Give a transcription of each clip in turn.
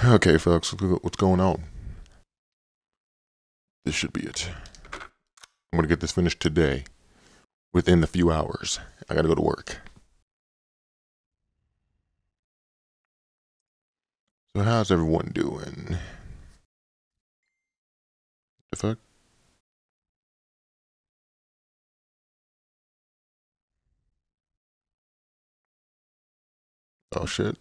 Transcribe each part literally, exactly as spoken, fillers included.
Okay, folks, what's going on? This should be it. I'm gonna get this finished today, within a few hours. I gotta go to work. So how's everyone doing? The fuck? Oh shit.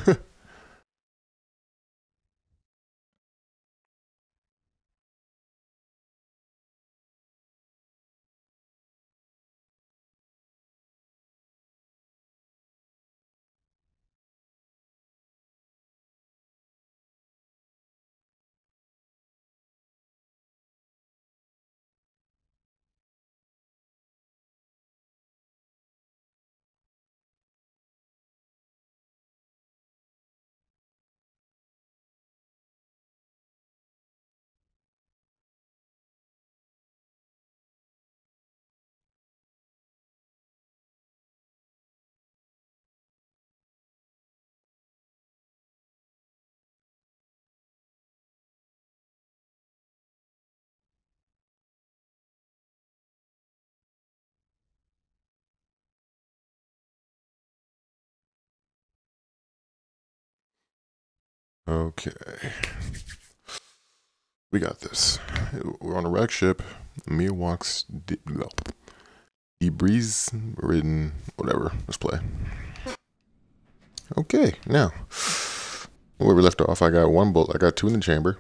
Okay. We got this. We're on a wreck ship. Mia walks de debris ridden, whatever. Let's play. Okay, now where we left off, I got one bolt. I got two in the chamber.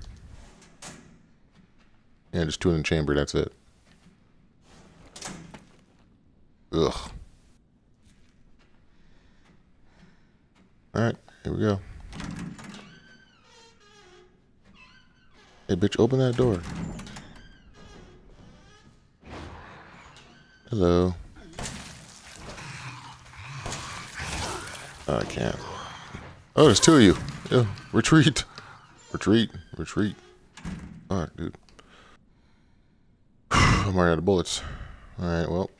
Yeah, just two in the chamber. That's it. Ugh. All right, here we go. Hey, bitch, open that door. Hello. Oh, I can't. Oh, there's two of you. Yeah, retreat. Retreat. Retreat. Alright, dude. I'm already out of bullets. Alright, well.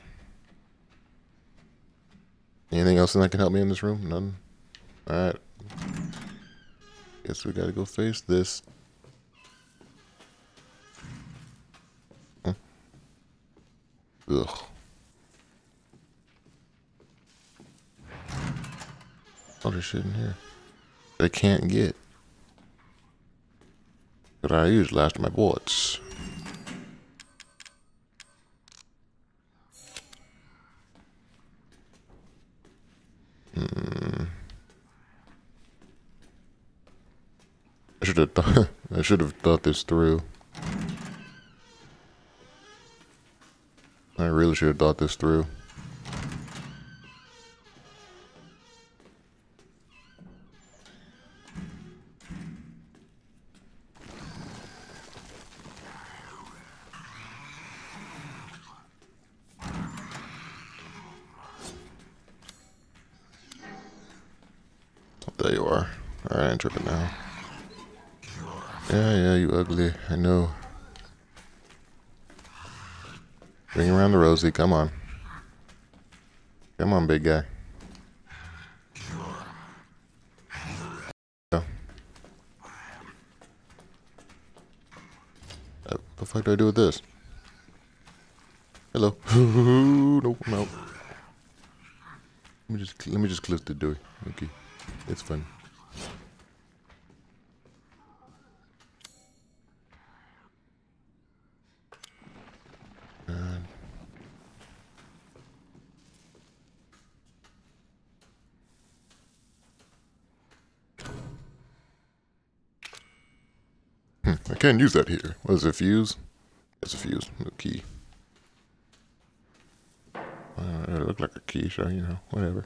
Anything else that can help me in this room? None? Alright. Guess we gotta go face this. Huh? Ugh. Oh, there's shit in here I can't get. But I used last of my bullets. Hmm. I should have thought. I should have thought this through. I really should have thought this through. There you are. Alright, I'm tripping now. Yeah, yeah, you ugly. I know. Bring around the Rosie. Come on. Come on, big guy. Go. Uh, what the fuck do I do with this? Hello. Nope, I'm out. Let me just let me just clip the door. Okay, it's fun. God. Hmm, I can't use that here. What is it, fuse? It's a fuse. No key. Uh, it looked like a key, so you know, whatever.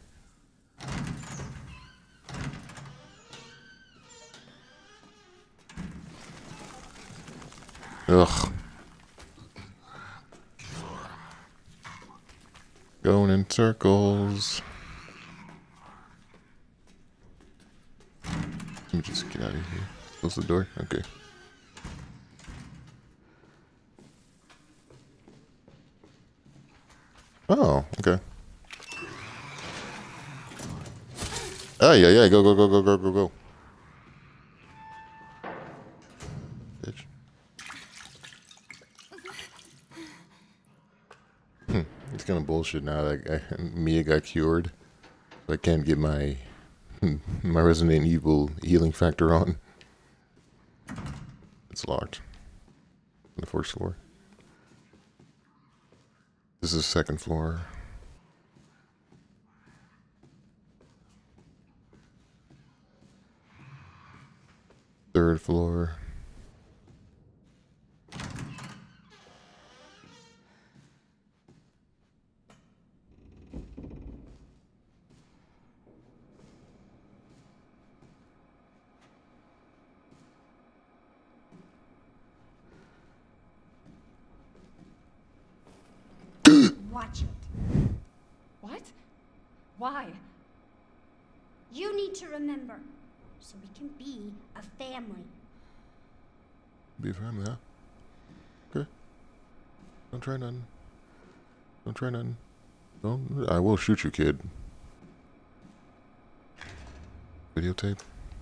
Ugh. Going in circles. Let me just get out of here. Close the door. Okay. Oh, okay. Oh, yeah, yeah. Go, go, go, go, go, go, go. bitch. Hmm. It's kind of bullshit now that I, Mia got cured. I can't get my my Resident Evil healing factor on. It's locked. On the first floor. This is the second floor. Third floor. Watch it. What? Why? You need to remember, so we can be a family. Be a family, huh? Okay. Don't try nothing. Don't try nothing. Don't. I will shoot you, kid. Videotape.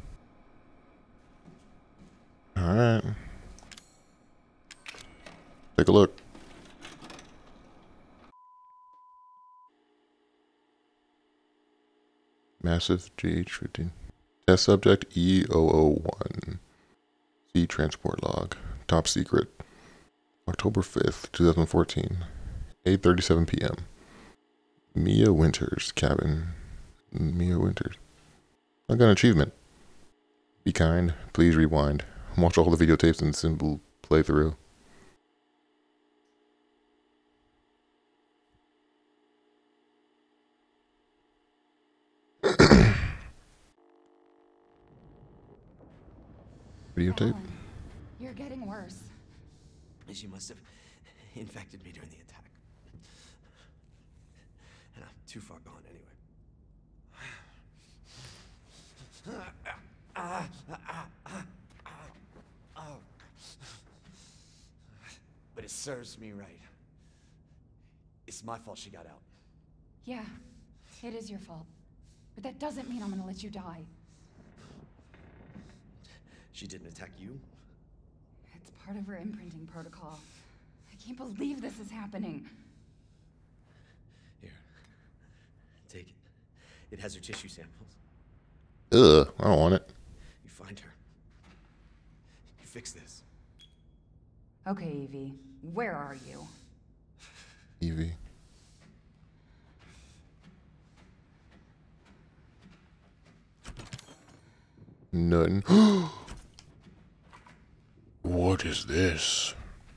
Alright. Take a look. Massive G H fifteen. Test subject E zero zero one. C transport log. Top secret. October fifth, two thousand fourteen. eight thirty-seven p m Mia Winters cabin. Mia Winters. I got an achievement. Be kind. Please rewind. Watch all the videotapes in simple playthrough. Videotape? Alan, you're getting worse. She must have infected me during the attack. And I'm too far gone anyway. But it serves me right. It's my fault she got out. Yeah, it is your fault. But that doesn't mean I'm gonna let you die. She didn't attack you? It's part of her imprinting protocol. I can't believe this is happening. Here. Take it. It has her tissue samples. Ugh, I don't want it. You find her. You fix this. Okay, Evie. Where are you? Evie. Nothing. What is this?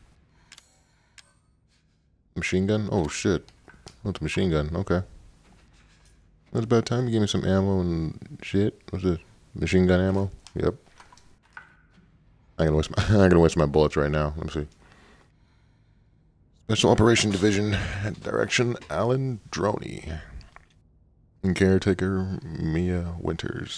Machine gun? Oh shit. Oh, it's a machine gun. Okay. That's about time you gave me some ammo and shit. What's this? Machine gun ammo? Yep. I ain't gonna waste my I ain't gonna waste my bullets right now. Let me see. Special Operation Division, direction Alan Droney. And caretaker Mia Winters.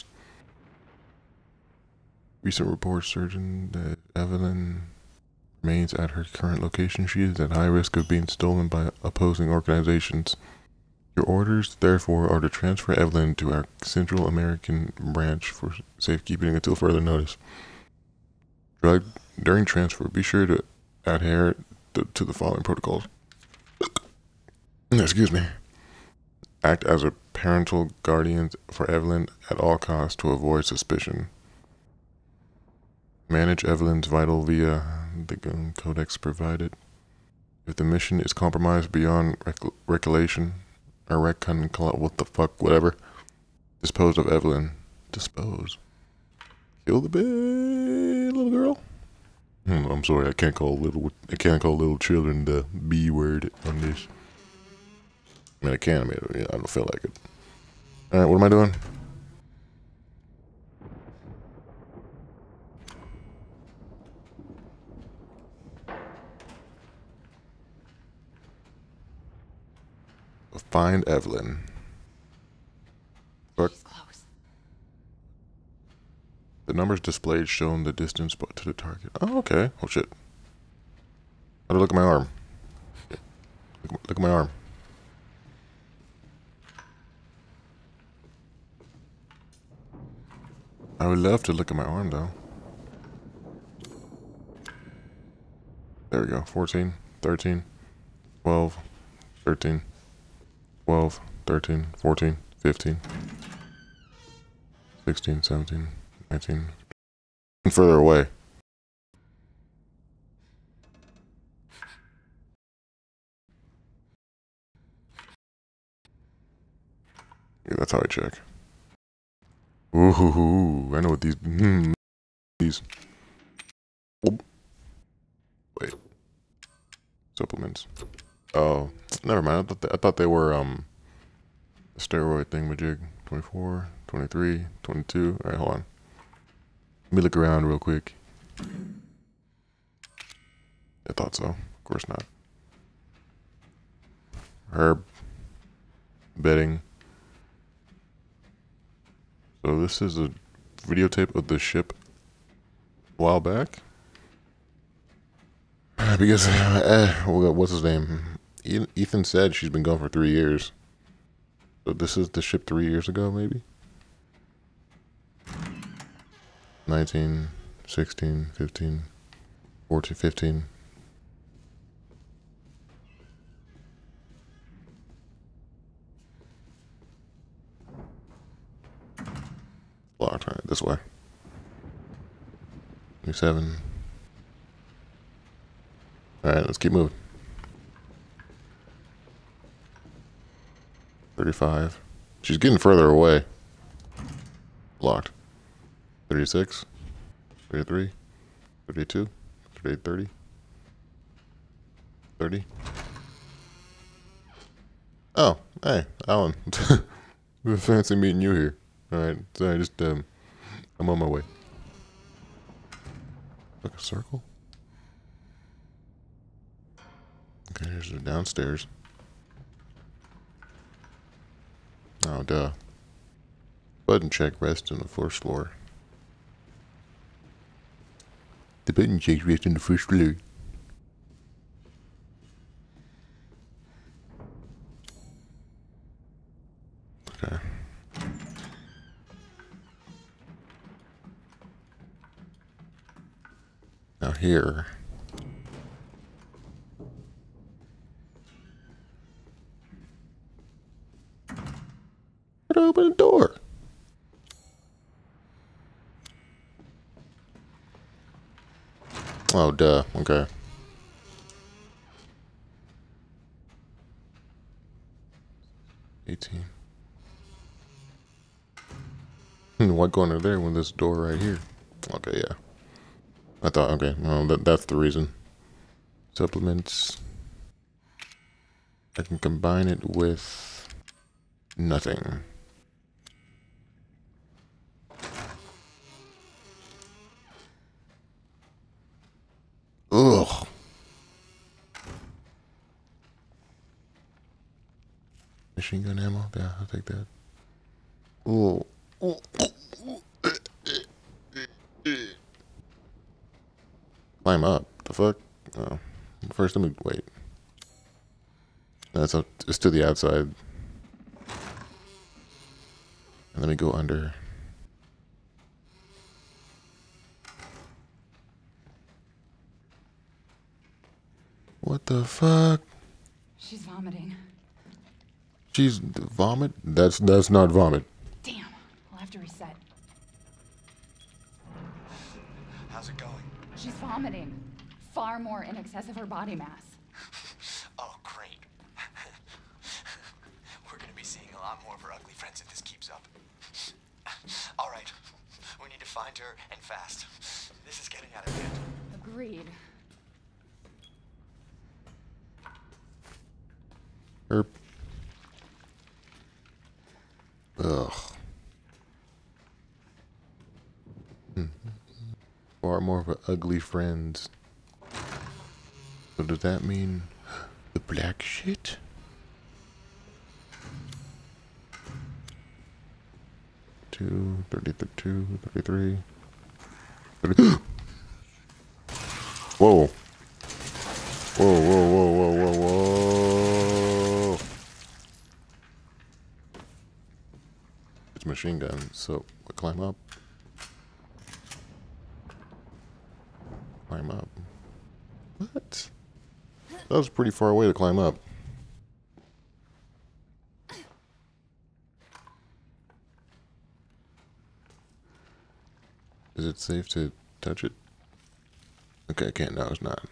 Recent reports surgeon that Evelyn remains at her current location. She is at high risk of being stolen by opposing organizations. Your orders, therefore, are to transfer Evelyn to our Central American branch for safekeeping until further notice. Drug, during transfer, be sure to adhere to, to the following protocols. Excuse me. Act as a parental guardian for Evelyn at all costs to avoid suspicion. Manage Evelyn's vital via the codex provided. If the mission is compromised beyond rec recollection, or recon, what the fuck, whatever, dispose of Evelyn. Dispose. Kill the bit, little girl. Hmm, I'm sorry, I can't call little. I can't call little children the B word on this. I mean, I can. I mean, I don't feel like it. All right, what am I doing? Find Evelyn. Fuck. She's close. The numbers displayed shown the distance to the target. Oh, okay. Oh, shit. How do I look at my arm? Look, look at my arm. I would love to look at my arm, though. There we go. fourteen, thirteen, twelve, thirteen, twelve, thirteen, fourteen, fifteen, sixteen, seventeen, nineteen. And further away. Yeah, that's how I check. Ooh, hoo, hoo. I know what these. Mm, these. Oh. Wait. Supplements. Oh, never mind. I thought they, I thought they were um. a steroid thingamajig. twenty-four, twenty-three, twenty-two. All right, hold on. Let me look around real quick. I thought so. Of course not. Herb. Bedding. So this is a videotape of the ship a while back. Because, uh, what's his name? Ethan said she's been gone for three years. So this is the ship three years ago, maybe? nineteen, sixteen, fifteen, fourteen, fifteen. Locked, right, this way. twenty-seven. Alright, let's keep moving. thirty-five. She's getting further away. Locked. thirty-six. thirty-three. thirty-two. thirty-eight, thirty. thirty. Oh, hey, Alan. Fancy meeting you here. Alright, so I just, um, I'm on my way. Like a circle? Okay, here's the downstairs. Oh, duh. Button check rests on the first floor. The button check rests on the first floor. Okay. Now here. Open the door. Oh, duh. Okay. eighteen. Why go under there when there's a door right here? Okay, yeah. I thought, okay, well, that, that's the reason. Supplements. I can combine it with nothing. Ugh. Machine gun ammo? Yeah, I'll take that. Oh. Climb up. The fuck? Oh. First, let me wait. That's up. It's to the outside. And let me go under. What the fuck? She's vomiting. She's vomit? That's that's not vomit. Damn, I'll have to reset. How's it going? She's vomiting. Far more in excess of her body mass. Oh, great. We're gonna be seeing a lot more of her ugly friends if this keeps up. All right, we need to find her and fast. This is getting out of hand. Agreed. Herp. Ugh. Hmm. Far more of her ugly friends. So does that mean the black shit? Two, thirty-two, thirty-three. thirty. Whoa. Whoa, whoa, whoa, whoa, whoa, whoa. It's a machine gun, so we climb up. Climb up. What? What? That was pretty far away to climb up. Is it safe to touch it? Okay, I can't. No, it's not.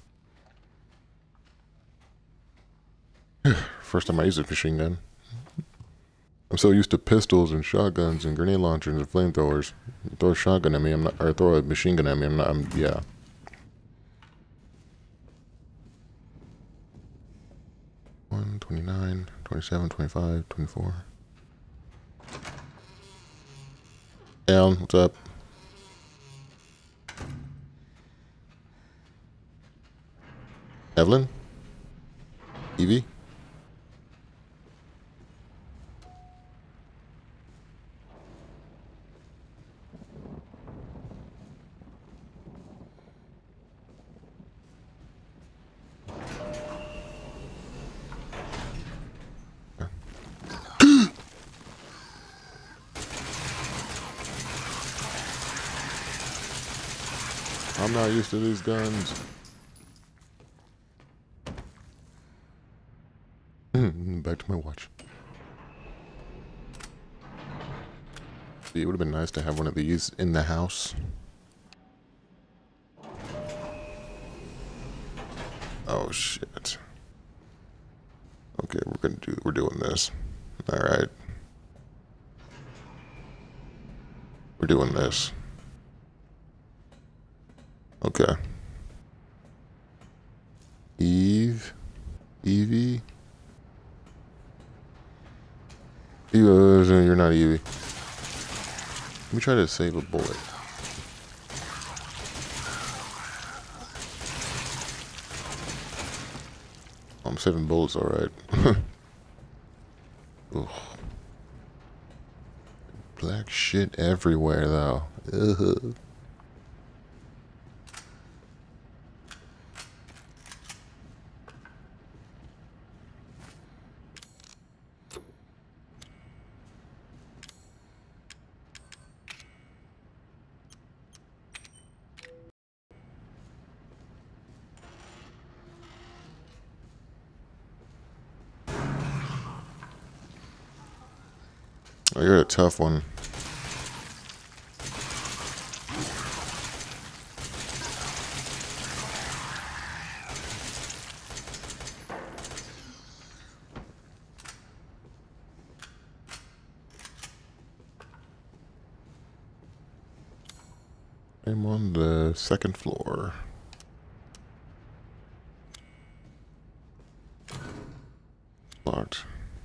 First time I use a machine gun. I'm so used to pistols and shotguns and grenade launchers and flamethrowers. Throw a shotgun at me, I'm not, or throw a machine gun at me, I'm not, I'm, yeah. one, twenty-nine, twenty-seven, twenty-five, twenty-four. Down, what's up? Evelyn? Evie? I'm not used to these guns. Back to my watch. See, it would have been nice to have one of these in the house. Oh shit. Okay, we're gonna do we're doing this. Alright. We're doing this. Okay. Eve. Evie. Evie, you're not Evie. Let me try to save a bullet. I'm saving bullets, alright. Black shit everywhere, though. Ugh. Oh, you're a tough one. I'm on the second floor. Locked.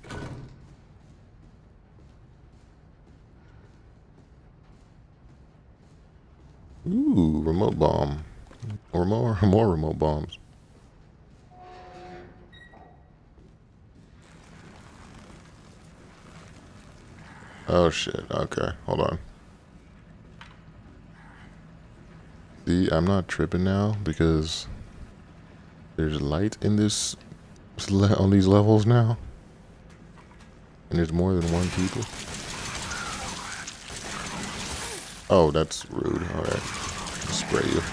Ooh, remote bomb. Or more, more remote bombs. Oh shit, okay, hold on. See, I'm not tripping now because there's light in this, on these levels now. And there's more than one people. Oh, that's rude. Alright. Spray you.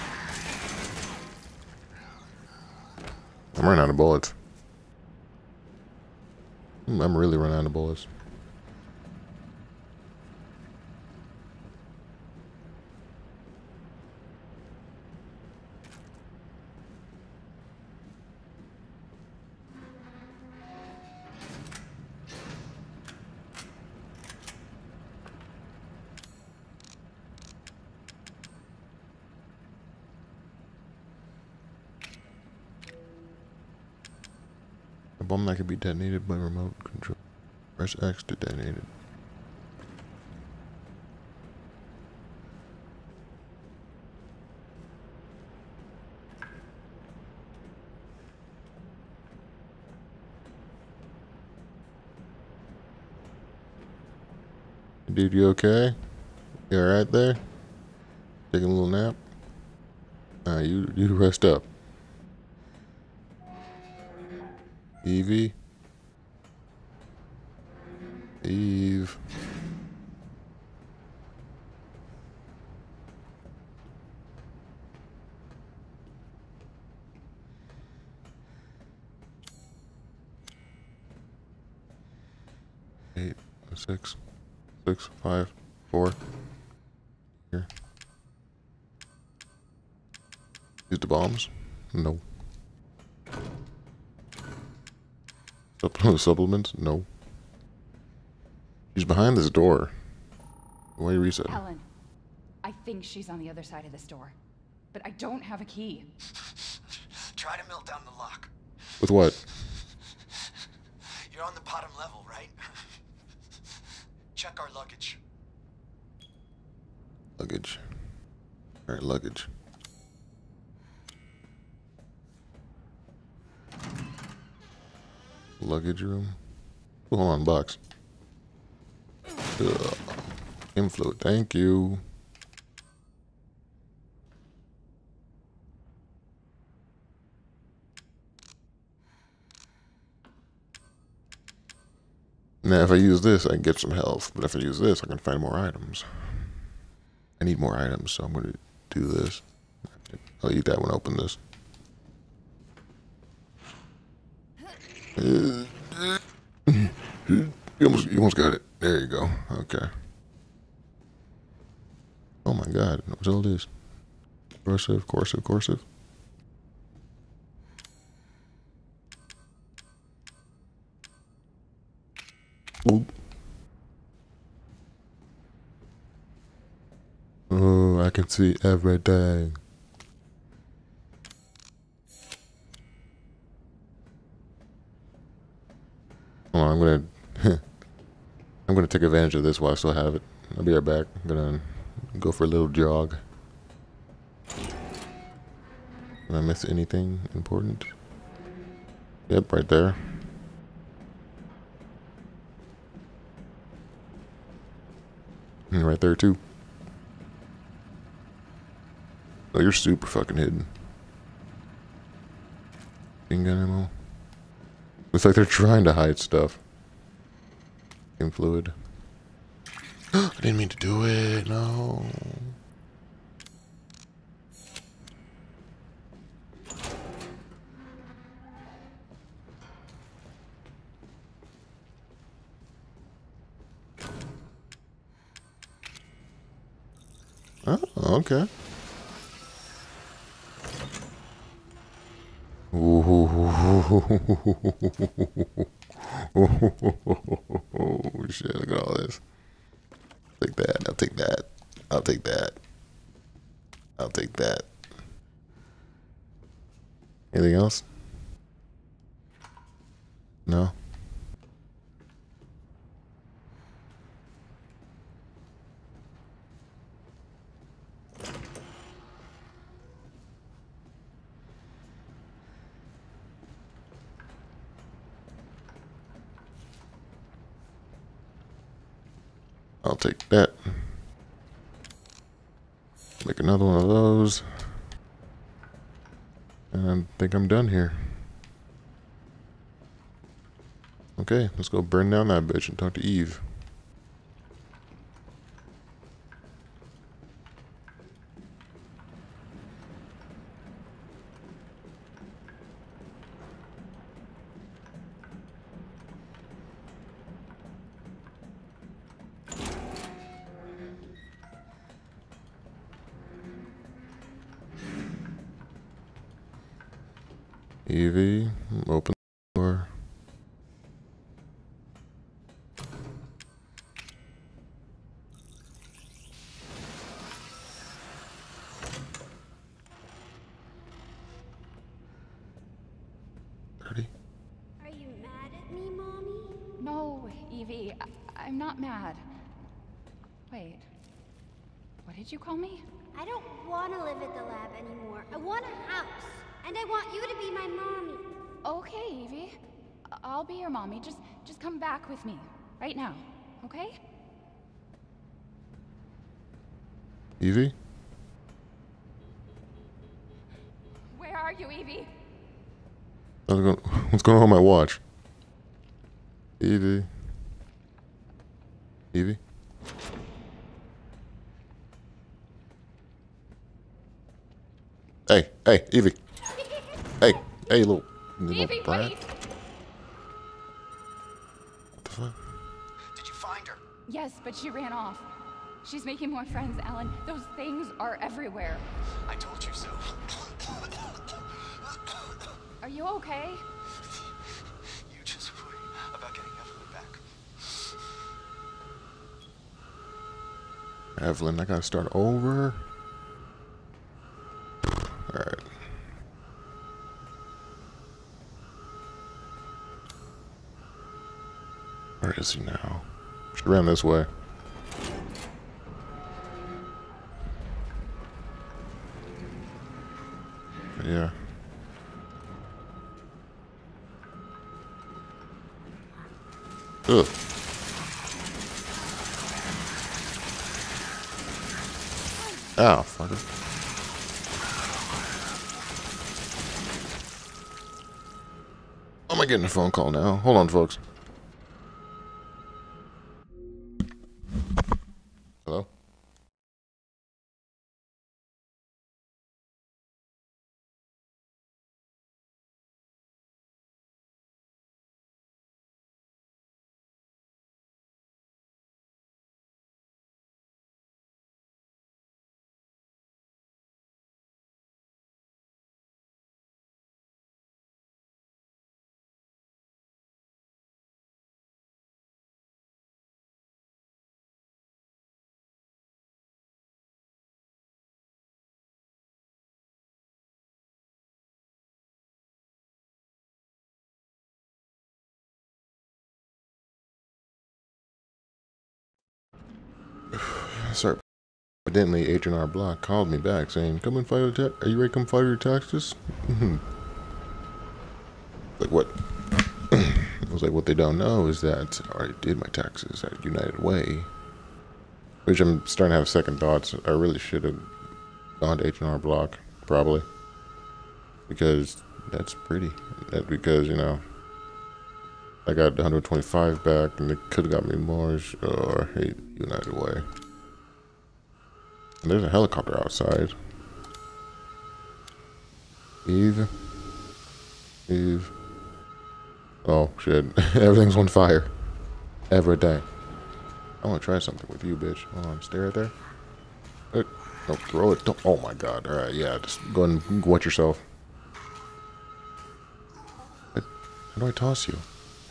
I'm running out of bullets. I'm really running out of bullets. A bomb that can be detonated by remote control. Press X to detonate it. Dude, you okay? You alright there? Taking a little nap? Nah, you, you rest up. Evie? Eve? Six. Six. Five. Four. Here. Use the bombs? No. Supp supplements? No. She's behind this door. Why are you resetting? Helen, I think she's on the other side of this door, but I don't have a key. Try to melt down the lock. With what? You're on the bottom level, right? Check our luggage. Luggage. Alright, luggage. Luggage room. Oh, hold on, box. Ugh. Inflow, thank you. Now, if I use this, I can get some health. But if I use this, I can find more items. I need more items, so I'm going to do this. I'll eat that one, open this. You almost, you almost got it. There you go. Okay. Oh my god. What's all this? Corsive, corsive, corsive. Oop. Oh, I can see everything. Oh, I'm gonna I'm gonna take advantage of this while I still have it. I'll be right back. I'm gonna go for a little jog. Did I miss anything important? Yep, right there. And right there too. Oh, you're super fucking hidden. Machine gun ammo. Looks like they're trying to hide stuff. Game fluid. I didn't mean to do it. No. Oh, okay. Oh shit, look at all this. Take that, I'll take that. I'll take that. I'll take that. Anything else? No? I'll take that. Make another one of those. And I think I'm done here. Okay, let's go burn down that bitch and talk to Eve. Evie, open the door. Thirty. Are you mad at me, Mommy? No, Evie, I I'm not mad. Wait, what did you call me? I don't want to live at the lab anymore. I want a house. And I want you to be my mommy. Okay, Evie. I- I'll be your mommy. Just just come back with me. Right now. Okay? Evie? Where are you, Evie? What's going, what's going on with my watch? Evie? Evie? Hey, hey, Evie. Hey, hey, little, little Evie, brat. wait! What the fuck? Did you find her? Yes, but she ran off. She's making more friends, Alan. Those things are everywhere. I told you so. Are you okay? You just worry about getting Evelyn back. Evelyn, I gotta start over. Alright. Where is he now? She ran this way. Yeah. Ugh. Ow, fucker. Am I getting a phone call now? Hold on, folks. Hello? Sorry. Evidently, Agent R Block called me back saying, come and file your tax. Are you ready to come file your taxes? Like, what? I was like, what they don't know is that I already did my taxes at United Way. Which I'm starting to have second thoughts. I really should have gone to Agent R Block, probably. Because that's pretty. That because, you know, I got one hundred twenty-five back and they could have got me more. Or, hey, United Way. And there's a helicopter outside. Eve. Eve. Oh, shit. Everything's on fire. Every day. I want to try something with you, bitch. Hold on. Stay right there. Uh, don't throw it. Don't. Oh, my God. All right. Yeah. Just go ahead and wet yourself. What? How do I toss you?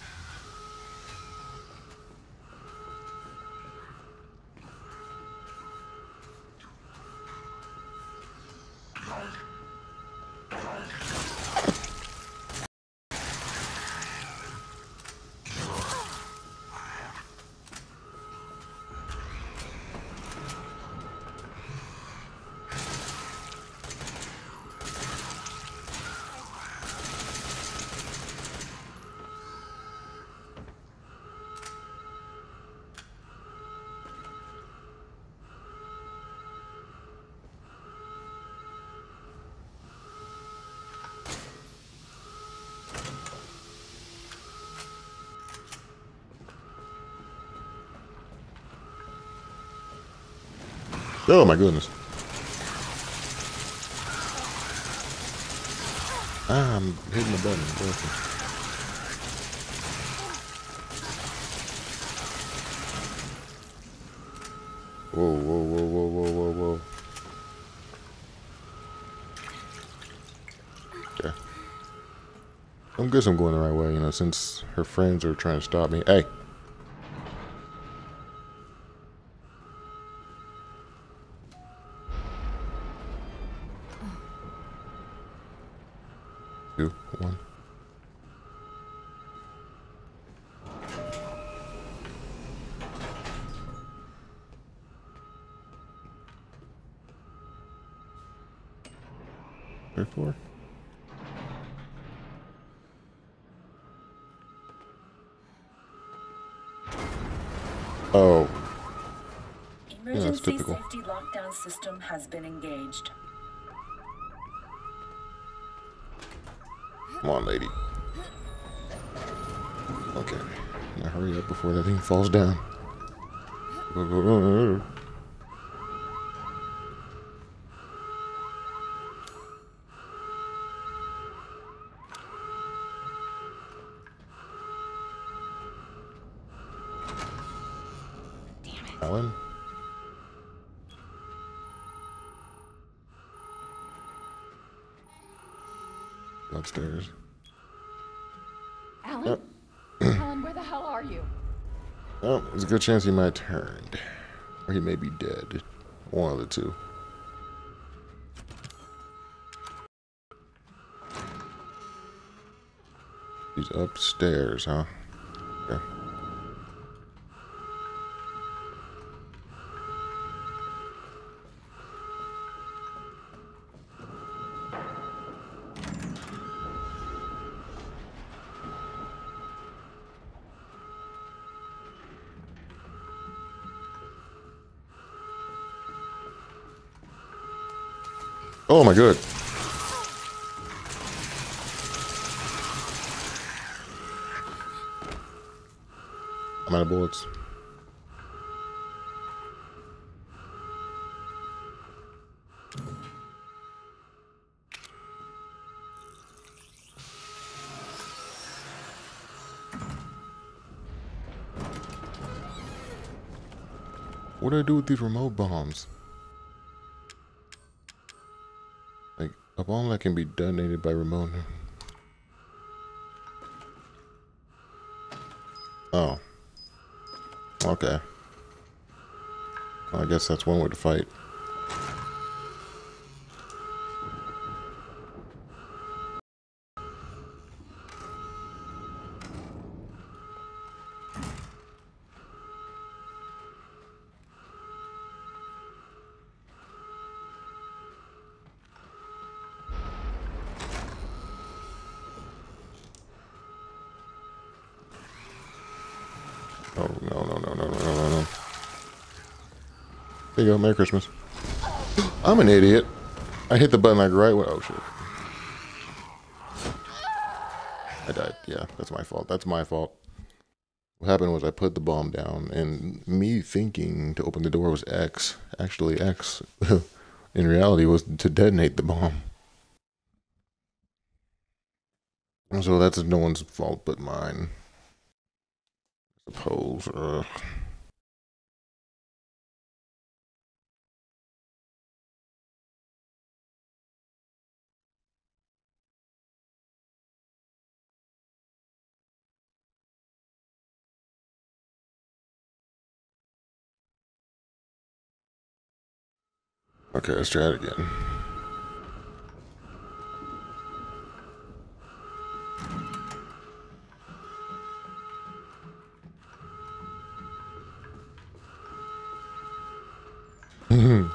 Oh my goodness. Ah, I'm hitting the button. Working. Whoa, whoa, whoa, whoa, whoa, whoa, whoa. Okay. I guess I'm going the right way, you know, since her friends are trying to stop me. Hey! Two, one. Three, four. Oh. Yeah, that's Emergency typical. safety lockdown system has been engaged. Come on, lady. Okay. Now hurry up before that thing falls down. Go, go, go, go. Alan? Upstairs. Alan? Oh. Alan, where the hell are you? Oh, there's a good chance he might have turned. Or he may be dead. One of the two. He's upstairs, huh? Okay. Oh my god. I'm out of bullets. What do I do with these remote bombs? Like, a bomb that can be detonated by remote. Oh. Okay. Well, I guess that's one way to fight. Oh, no, no, no, no, no, no, no. There you go. Merry Christmas. I'm an idiot. I hit the button like right when... Oh, shit. I died. Yeah, that's my fault. That's my fault. What happened was I put the bomb down, and me thinking to open the door was X. Actually, X, in reality, was to detonate the bomb. So that's no one's fault but mine. I suppose. Ugh. Okay, let's try it again. Come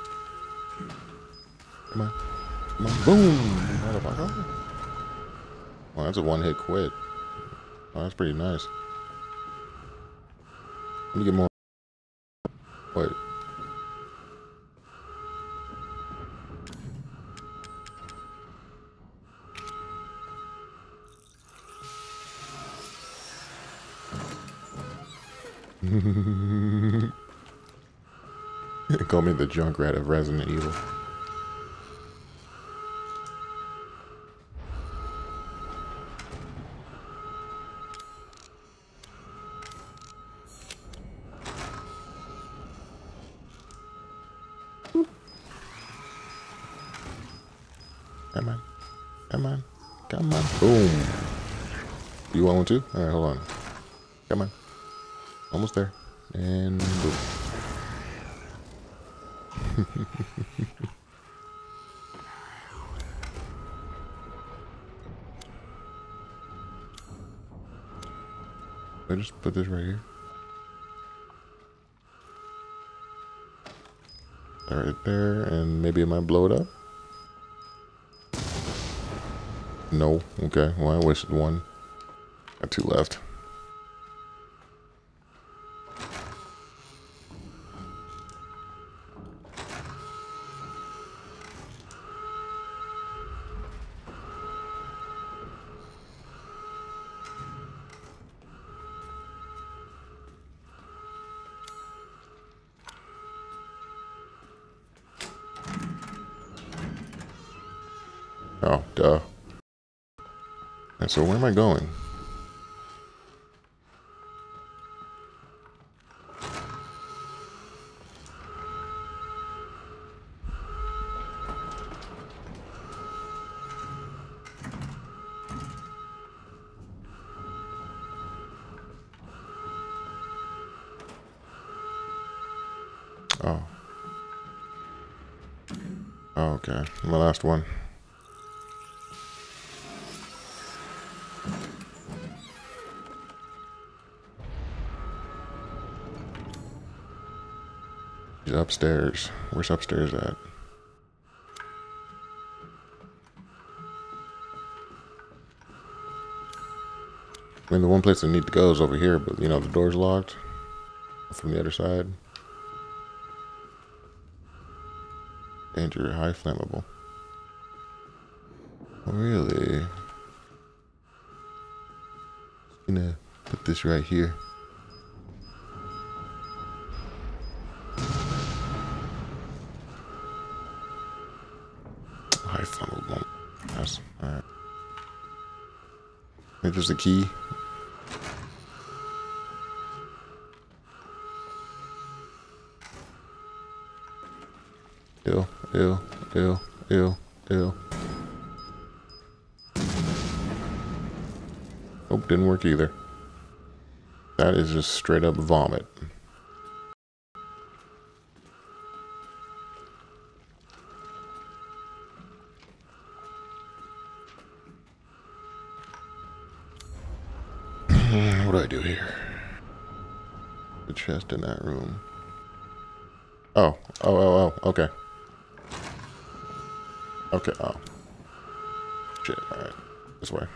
on. Come on. Boom! Motherfucker. Well, that's a one-hit quit. Oh, that's pretty nice. Let me get more. Wait. Call me the Junkrat of Resident Evil. Come on. Come on. Come on. Boom. You want one too? Alright, hold on. Come on. Almost there. And boom. I just put this right here. Right there, and maybe it might blow it up. No. Okay. Well, I wasted one. Got two left. Oh, duh. And so where am I going? Oh, okay, my last one. He's upstairs. Where's upstairs at? I mean, the one place I need to go is over here, but you know, the door's locked from the other side. Danger, high flammable. Really? Just gonna put this right here. High flammable. Yes. Alright. Maybe there's a key. Ew, ew, ew, ew, ew. Nope, didn't work either. That is just straight up vomit. What do I do here? The chest in that room. Oh, oh, oh, oh, okay. Okay, oh. Shit, alright. This way.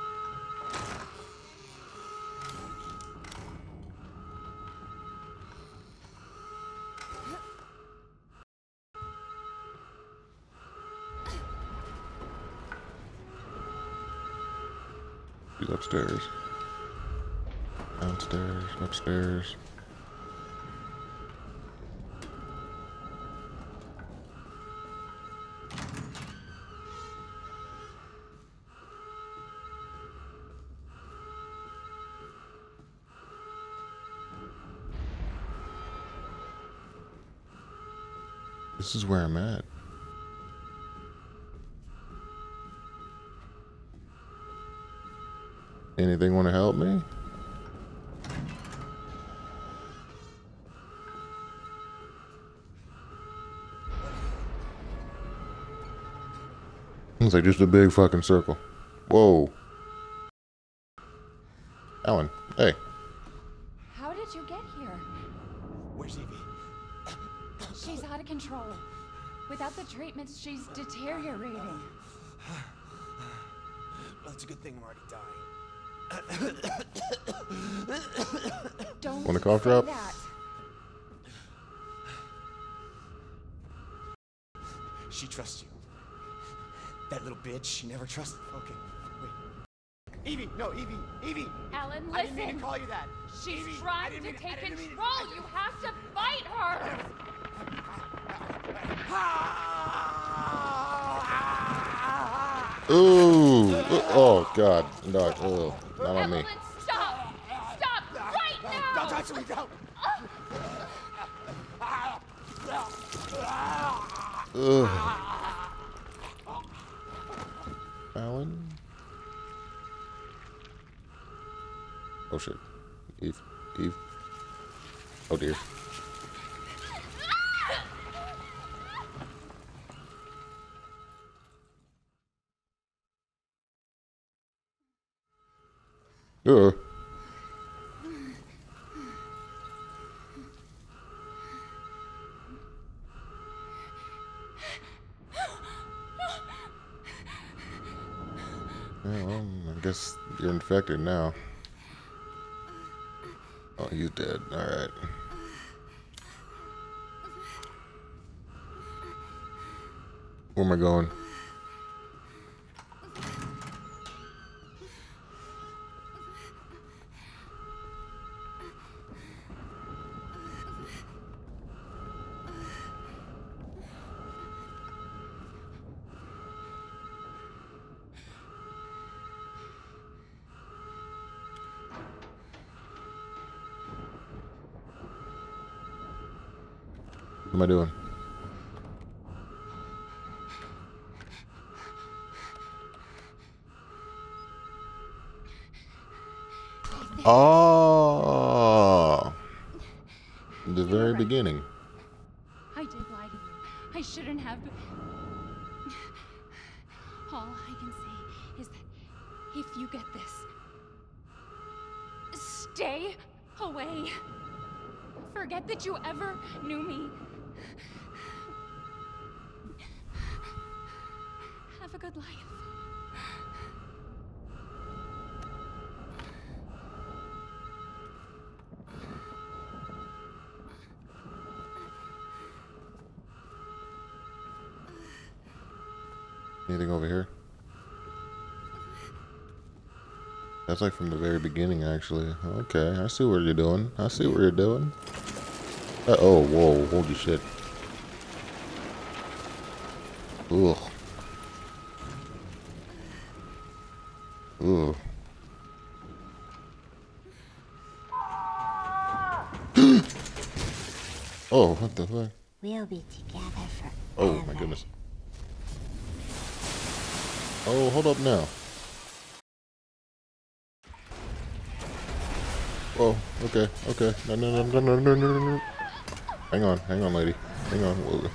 He's upstairs. Downstairs, upstairs. This is where I'm at. Anything want to help me? It's like just a big fucking circle. Whoa. Alan, hey. How did you get here? Where's Evie? She's out of control. Without the treatments, she's deteriorating. Well, it's a good thing I'm already dying. Don't Want a cough say drop? that. She trusts you. That little bitch, she never trusted. Okay, wait. Evie, no, Evie, Evie. Alan, I didn't mean listen. to call you that. She's Evie, I trying didn't to mean- I take didn't mean- control. I didn't- You have to fight her. Ooh. Oh God. No. Ugh. Not on me. Evelyn, stop! Stop right now! Don't touch me, don't! Ugh. Alan. Oh shit. Eve. Eve. Oh dear. Uh. Yeah, well, I guess you're infected now. Oh, he's dead. Alright. Where am I going? What am I doing? Oh, the very beginning. I did lie to you. I shouldn't have. All I can say is that if you get this, stay away. Forget that you ever knew me. Have a good life. Anything over here? That's like from the very beginning, actually. Okay, I see what you're doing. I see what you're doing. Uh oh, whoa, holy shit. Ugh. Ugh. Oh, what the fuck? We'll be together forever. Oh my goodness. Oh, hold up now. Oh, okay, okay. No, no, no, no, no, no, no, no. Hang on, hang on, lady. Hang on. Whoa.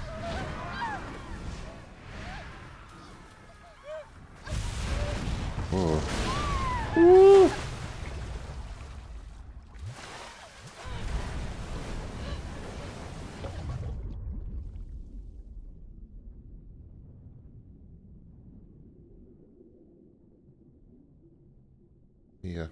Whoa. Woo. Yeah.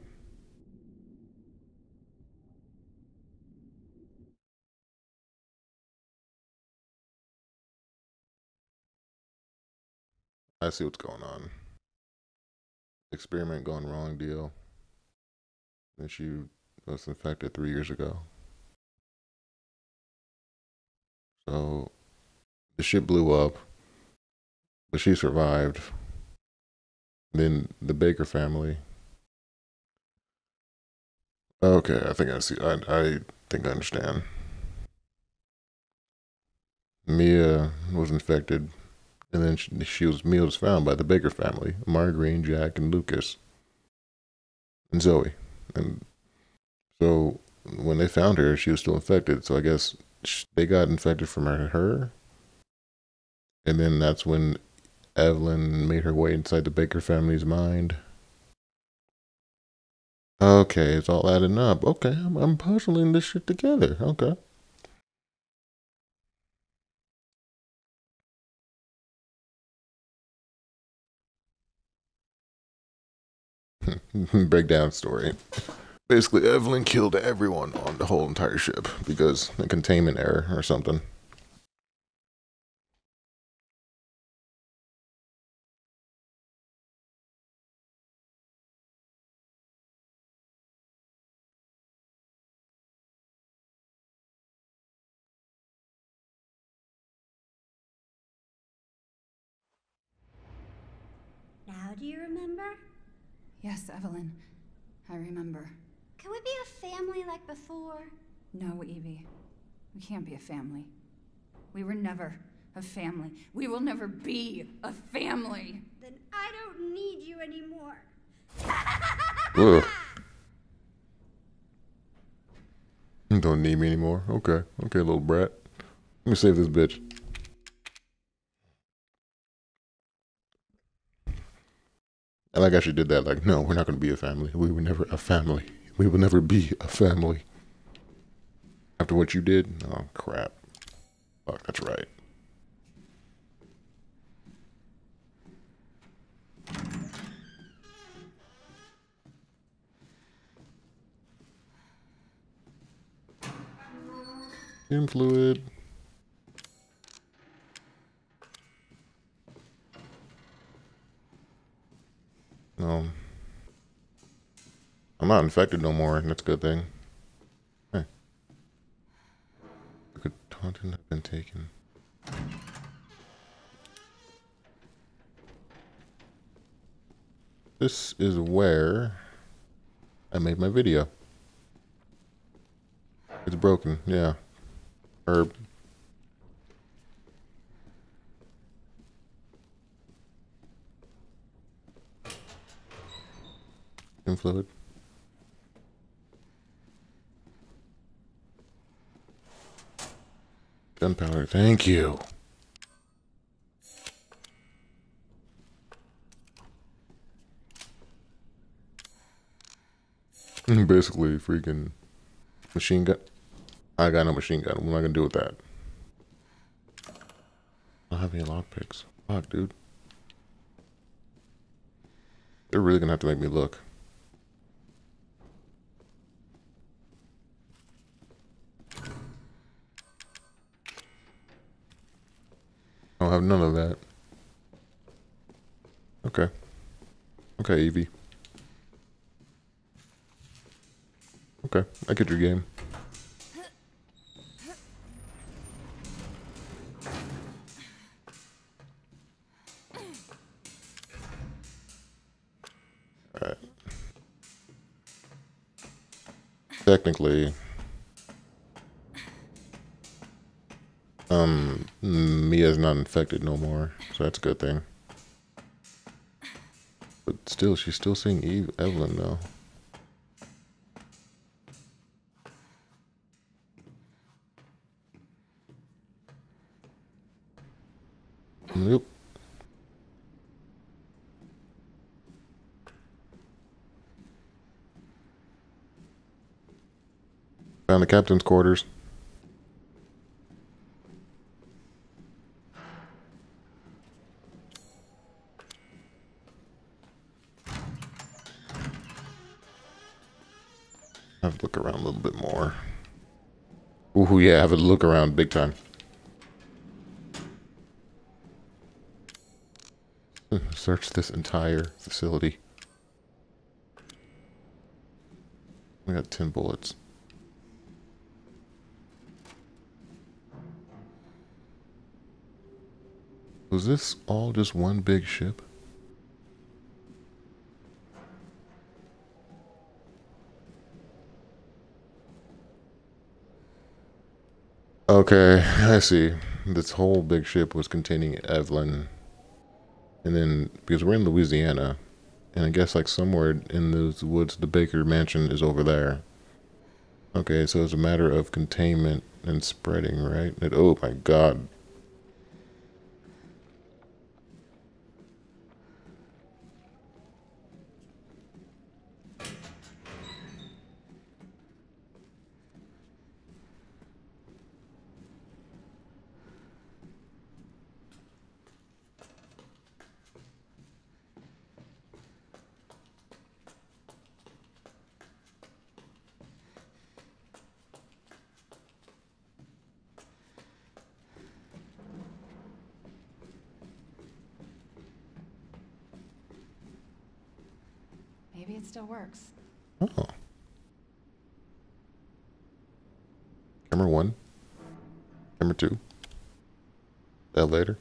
I see what's going on. Experiment gone wrong deal. And she was infected three years ago. So the ship blew up, but she survived. Then the Baker family. Okay, I think I see. I I think I understand. Mia was infected, and then she, she was Mia was found by the Baker family: Marguerite, Jack, and Lucas, and Zoe. And so when they found her, she was still infected. So I guess sh they got infected from her, her, and then that's when Evelyn made her way inside the Baker family's mind. Okay, it's all adding up. Okay, I'm, I'm puzzling this shit together. Okay. Breakdown story. Basically, Evelyn killed everyone on the whole entire ship because a containment error or something. Now do you remember? Yes, Evelyn. I remember. Can we be a family like before? No, Evie. We can't be a family. We were never a family. We will never be a family. Then I don't need you anymore. Ugh. You don't need me anymore. Okay. Okay, little brat. Let me save this bitch. I like how she did that. Like, no, we're not going to be a family. We were never a family. We will never be a family. After what you did? Oh, crap. Fuck, that's right. Skin fluid. No. I'm not infected no more. That's a good thing. Hey. Good taunting have been taken. This is where I made my video. It's broken, yeah. Herb. Skin fluid. Gunpowder, thank you. Basically, freaking machine gun. I got no machine gun. What am I gonna do with that? I don't have any lockpicks. Fuck, dude. They're really gonna have to make me look. I don't have none of that. Okay. Okay, Evie. Okay, I get your game. Alright. Technically, um, Mia's not infected no more, so that's a good thing. But still, she's still seeing Eve Evelyn though. Nope. Found the captain's quarters. I have to look around a little bit more. Ooh, yeah, I have to look around big time. Search this entire facility. I got ten bullets. Was this all just one big ship? Okay, I see. This whole big ship was containing Evelyn. And then, because we're in Louisiana, and I guess like somewhere in those woods, the Baker Mansion is over there. Okay, so it's a matter of containment and spreading, right? And, oh my god. Maybe it still works. Oh. Camera one. Camera two. Elevator.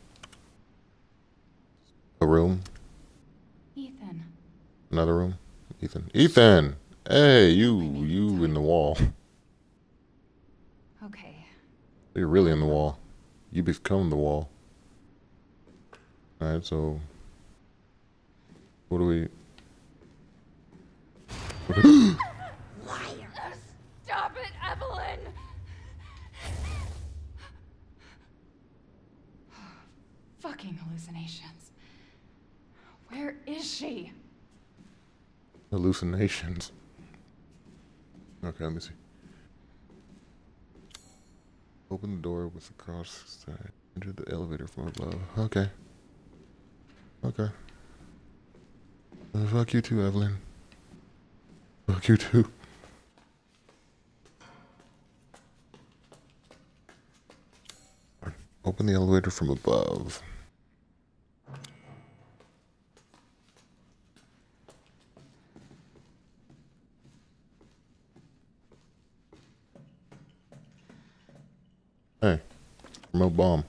A room. Ethan. Another room. Ethan. Ethan! Hey, you, you in the wall. Okay. You're really in the wall. You become the wall. Alright, so... What do we... Stop it, Evelyn! Fucking hallucinations. Where is she? Hallucinations. Okay, let me see. Open the door with the cross side. Enter the elevator from above. Okay. Okay. Uh, fuck you too, Evelyn. Fuck you too. Open the elevator from above. Hey, remote bomb.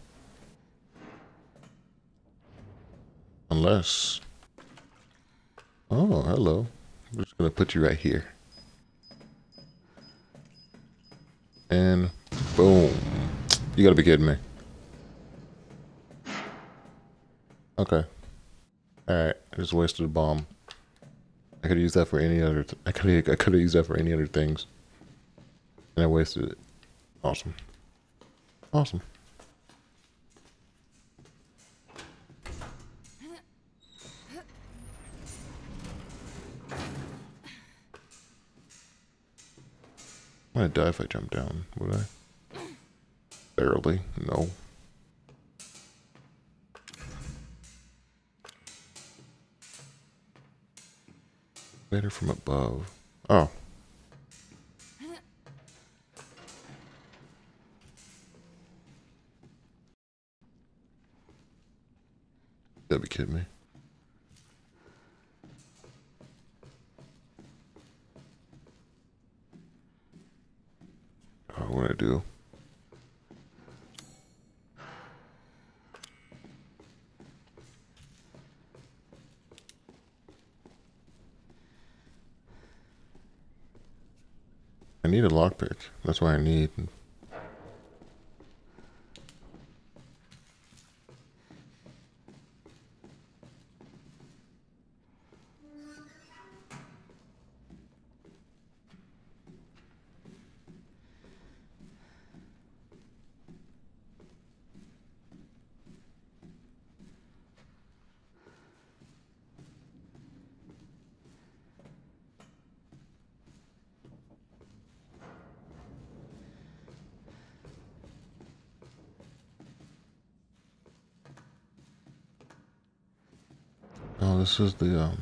Unless... Oh, hello. I'm just gonna put you right here. And boom. You gotta be kidding me. Okay. Alright, I just wasted a bomb. I could use that for any other th I could I could have used that for any other things. And I wasted it. Awesome. Awesome. I'm gonna die if I jump down, would I? Barely, no. Later from above. Oh. Gotta be kidding me. Oh, what do I do? I need a lockpick. That's what I need. Oh, this is the, um...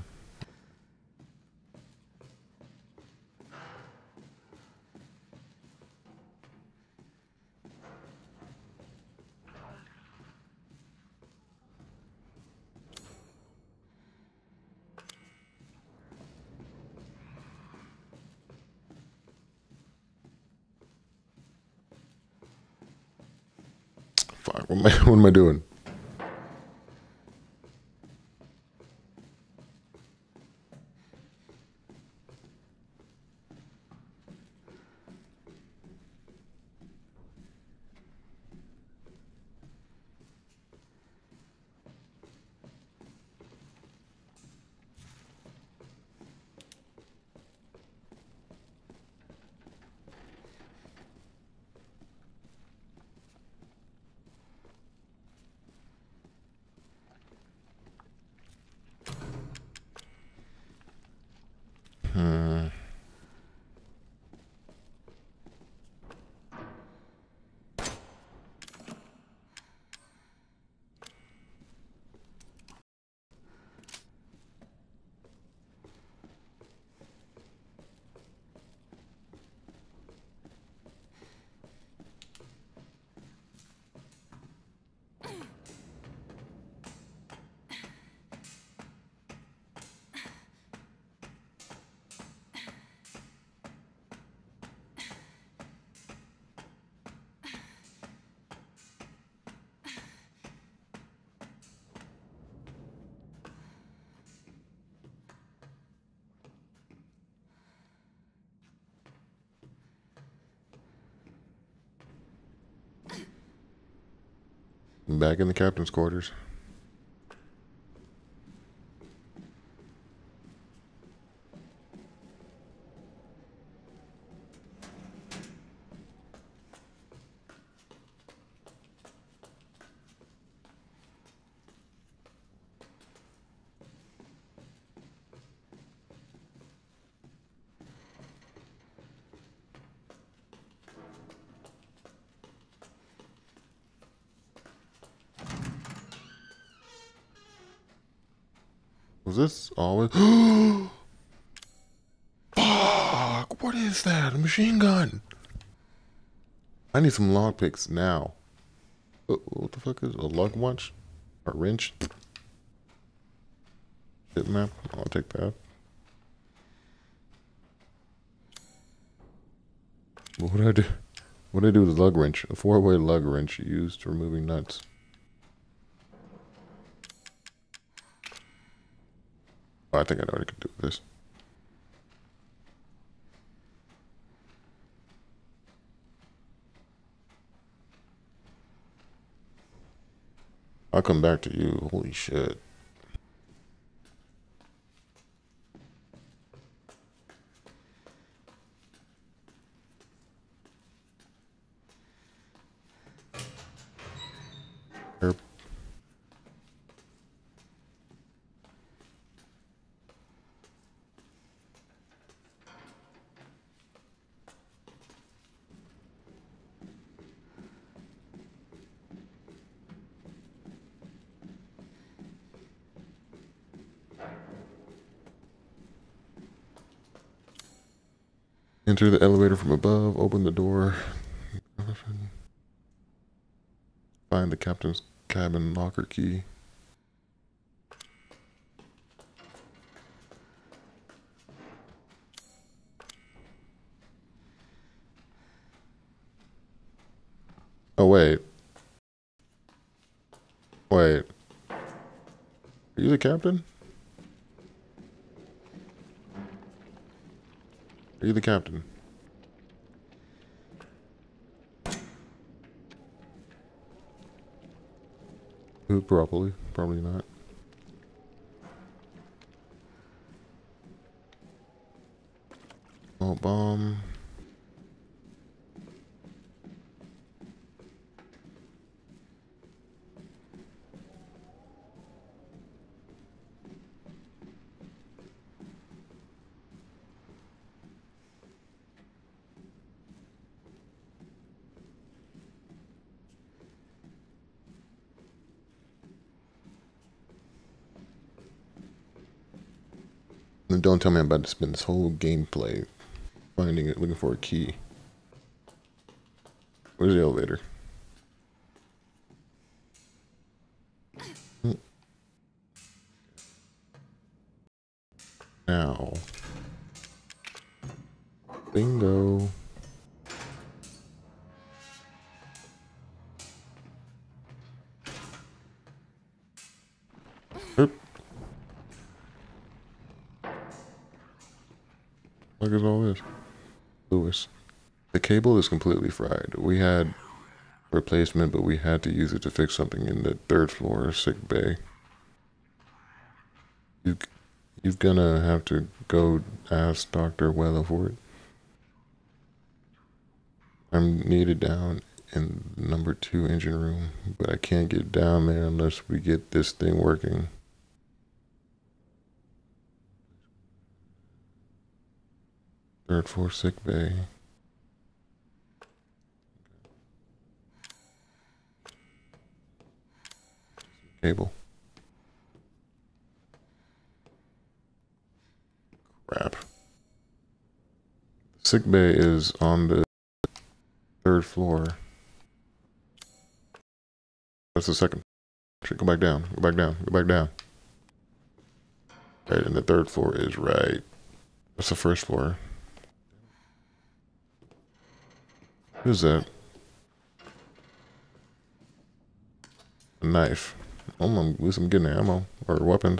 Fuck, what am I, what am I doing? Hmm. Back in the captain's quarters. Was this always? Fuck! What is that? A machine gun? I need some lockpicks now. Uh, what the fuck is it? A lug watch? A wrench? Hit map? I'll take that. What would I do? What did I do with the lug wrench? A four-way lug wrench used for removing nuts. Oh, I think I know what I can do with this. I'll come back to you. Holy shit. Herp. Enter the elevator from above. Open the door. Find the captain's cabin locker key. Oh, wait. Wait. Are you the captain? Are you the captain? Who probably? Probably not. Oh, bomb. And don't tell me I'm about to spend this whole gameplay finding it, looking for a key. Where's the elevator? Now. Bingo. Oop. What is all this? Lewis. The cable is completely fried. We had replacement, but we had to use it to fix something in the third floor sick bay. You, you're gonna have to go ask Doctor Weller for it. I'm needed down in number two engine room, but I can't get down there unless we get this thing working. Third floor sick bay. Cable. Crap. Sick bay is on the third floor. That's the second. Go back down. Go back down. Go back down. Right, and the third floor is right. That's the first floor. What is that? A knife. Oh, I'm, at least I'm getting ammo or weapons.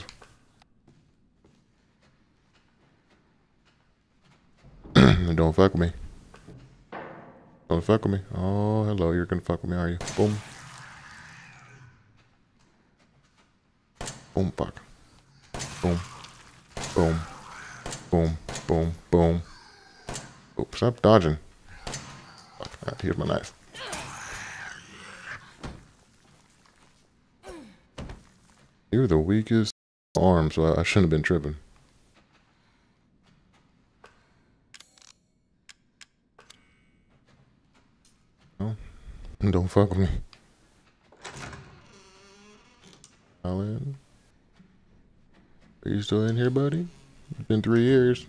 Don't fuck with me. Don't fuck with me. Oh, hello. You're gonna fuck with me, are you? Boom. Boom, fuck. Boom. Boom. Boom. Boom. Boom. Oops, stop dodging. Fuck. Alright, here's my knife. You're the weakest arm, so I, I shouldn't have been tripping. No, don't fuck with me. Alan, are you still in here, buddy? It's been three years.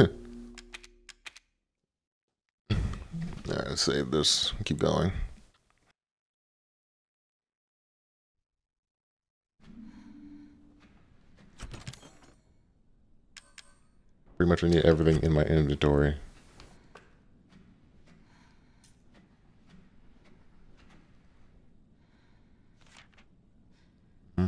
Alright, save this. Keep going. Pretty much I need everything in my inventory. Hmm.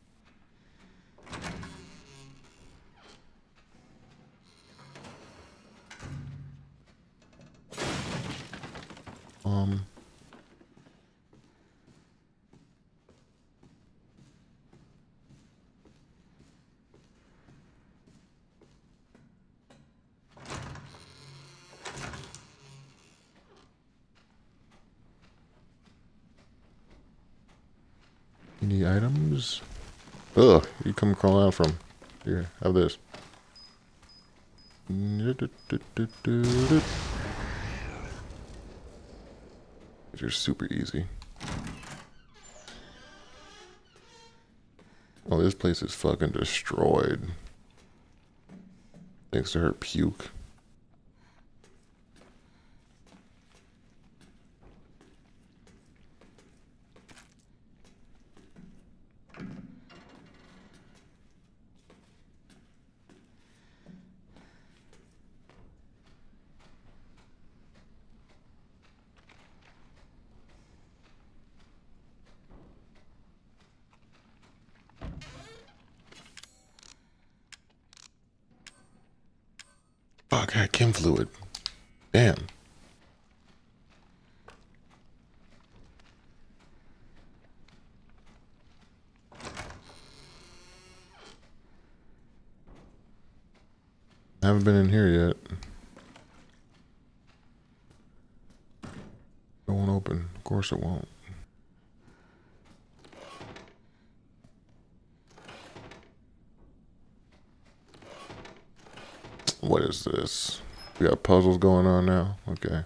Um. Any items? Ugh, you come crawling out from. Here, have this. These are super easy. Oh, this place is fucking destroyed. Thanks to her puke. Fuck, I had chem fluid. Damn. I haven't been in here yet. It won't open. Of course it won't. What is this? We got puzzles going on now? Okay.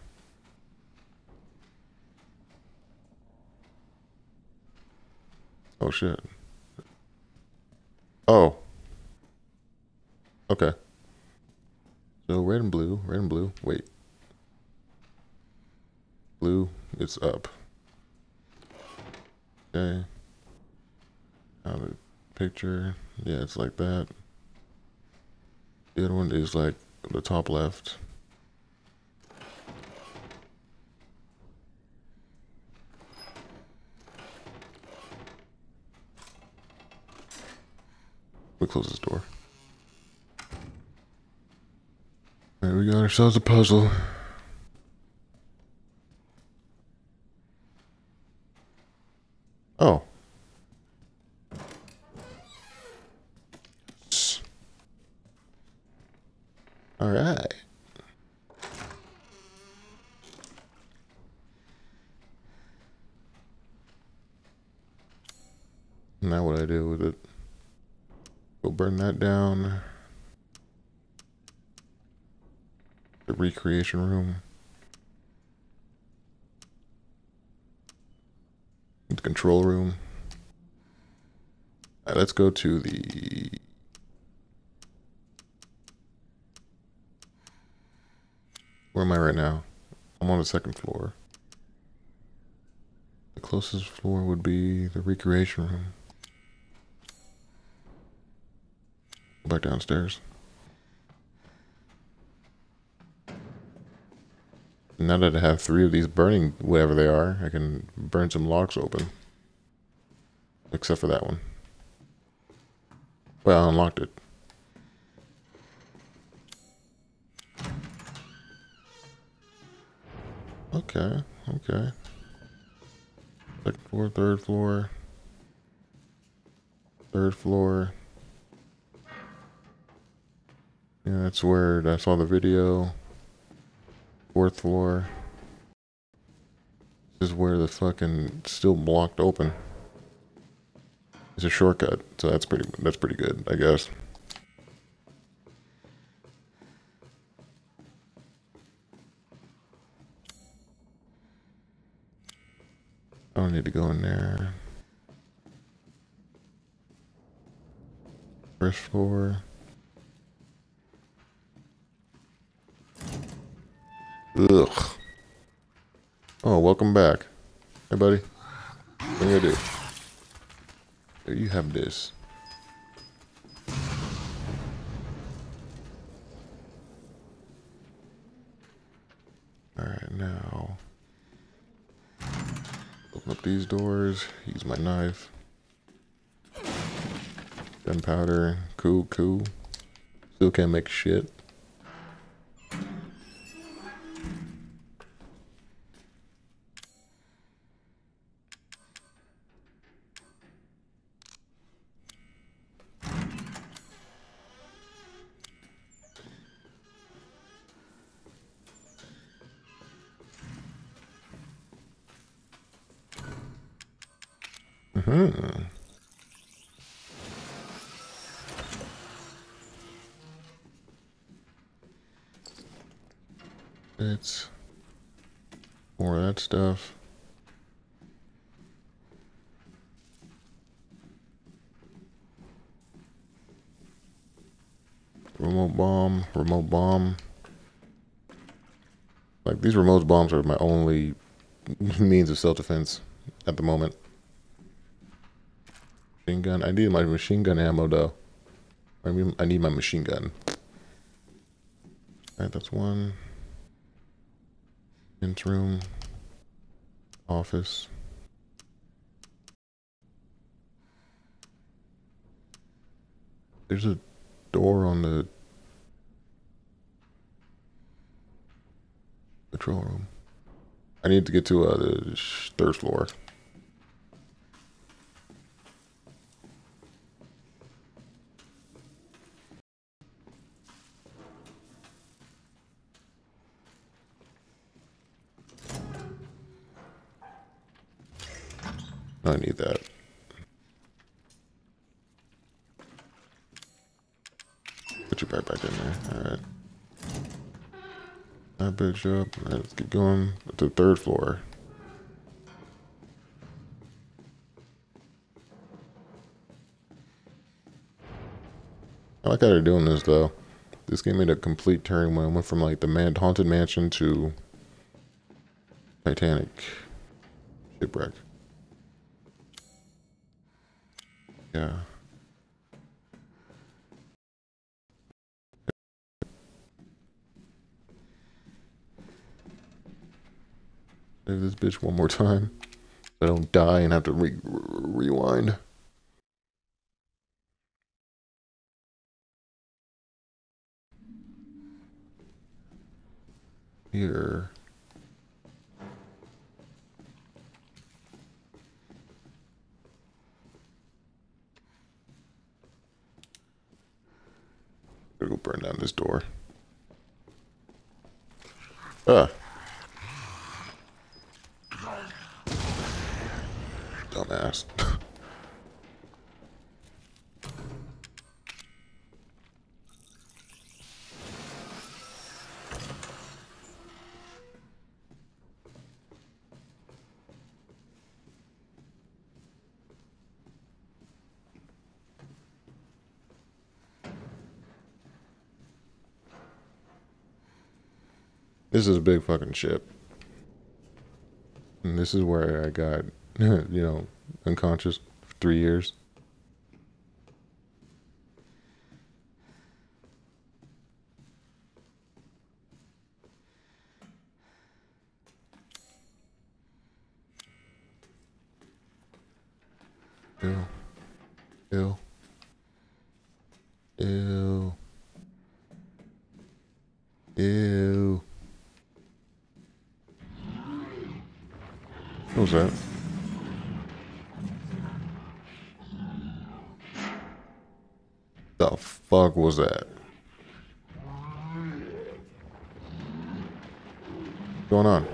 Oh shit. Oh. Okay. So red and blue, red and blue. Wait. Blue, it's up. Okay. Now the picture. Yeah, it's like that. The other one is like the top left. We close this door. Alright, we got ourselves a puzzle. Oh. Alright. Now what I do with it? Go burn that down. The recreation room. The control room. Alright, let's go to the... Where am I right now? I'm on the second floor. The closest floor would be the recreation room. Go back downstairs. Now that I have three of these burning, whatever they are, I can burn some locks open. Except for that one. Well, I unlocked it. Okay, okay. Second floor, third floor. Third floor. Yeah, that's where I saw the video. Fourth floor. This is where the fucking still blocked open. It's a shortcut, so that's pretty that's pretty good, I guess. I don't need to go in there. First floor. Ugh. Oh, welcome back. Hey, buddy. What are you gonna do? Here, you have this. Alright, now. Open up these doors. Use my knife. Gunpowder. Cool, cool. Still can't make shit. Mm-hmm. It's more of that stuff. Remote bomb, remote bomb. Like, these remote bombs are my only means of self-defense at the moment. Machine gun. I need my machine gun ammo though. I mean, I need my machine gun. Alright, that's one. Int room. Office. There's a door on the Control room. I need to get to uh, the third floor. I need that. Put you right back in there. Alright. That bitch up. Alright, let's get going to the third floor. I like how they're doing this though. This game made a complete turn when it went from like the man haunted mansion to Titanic shipwreck. Yeah. Save this bitch one more time. So I don't die and have to re re rewind. Here. Gotta go burn down this door. Ah. Dumbass. This is a big fucking ship. And this is where I got, you know, unconscious for three years. Ew. Ew. Ew. Ew. What was that? The fuck was that? What's going on?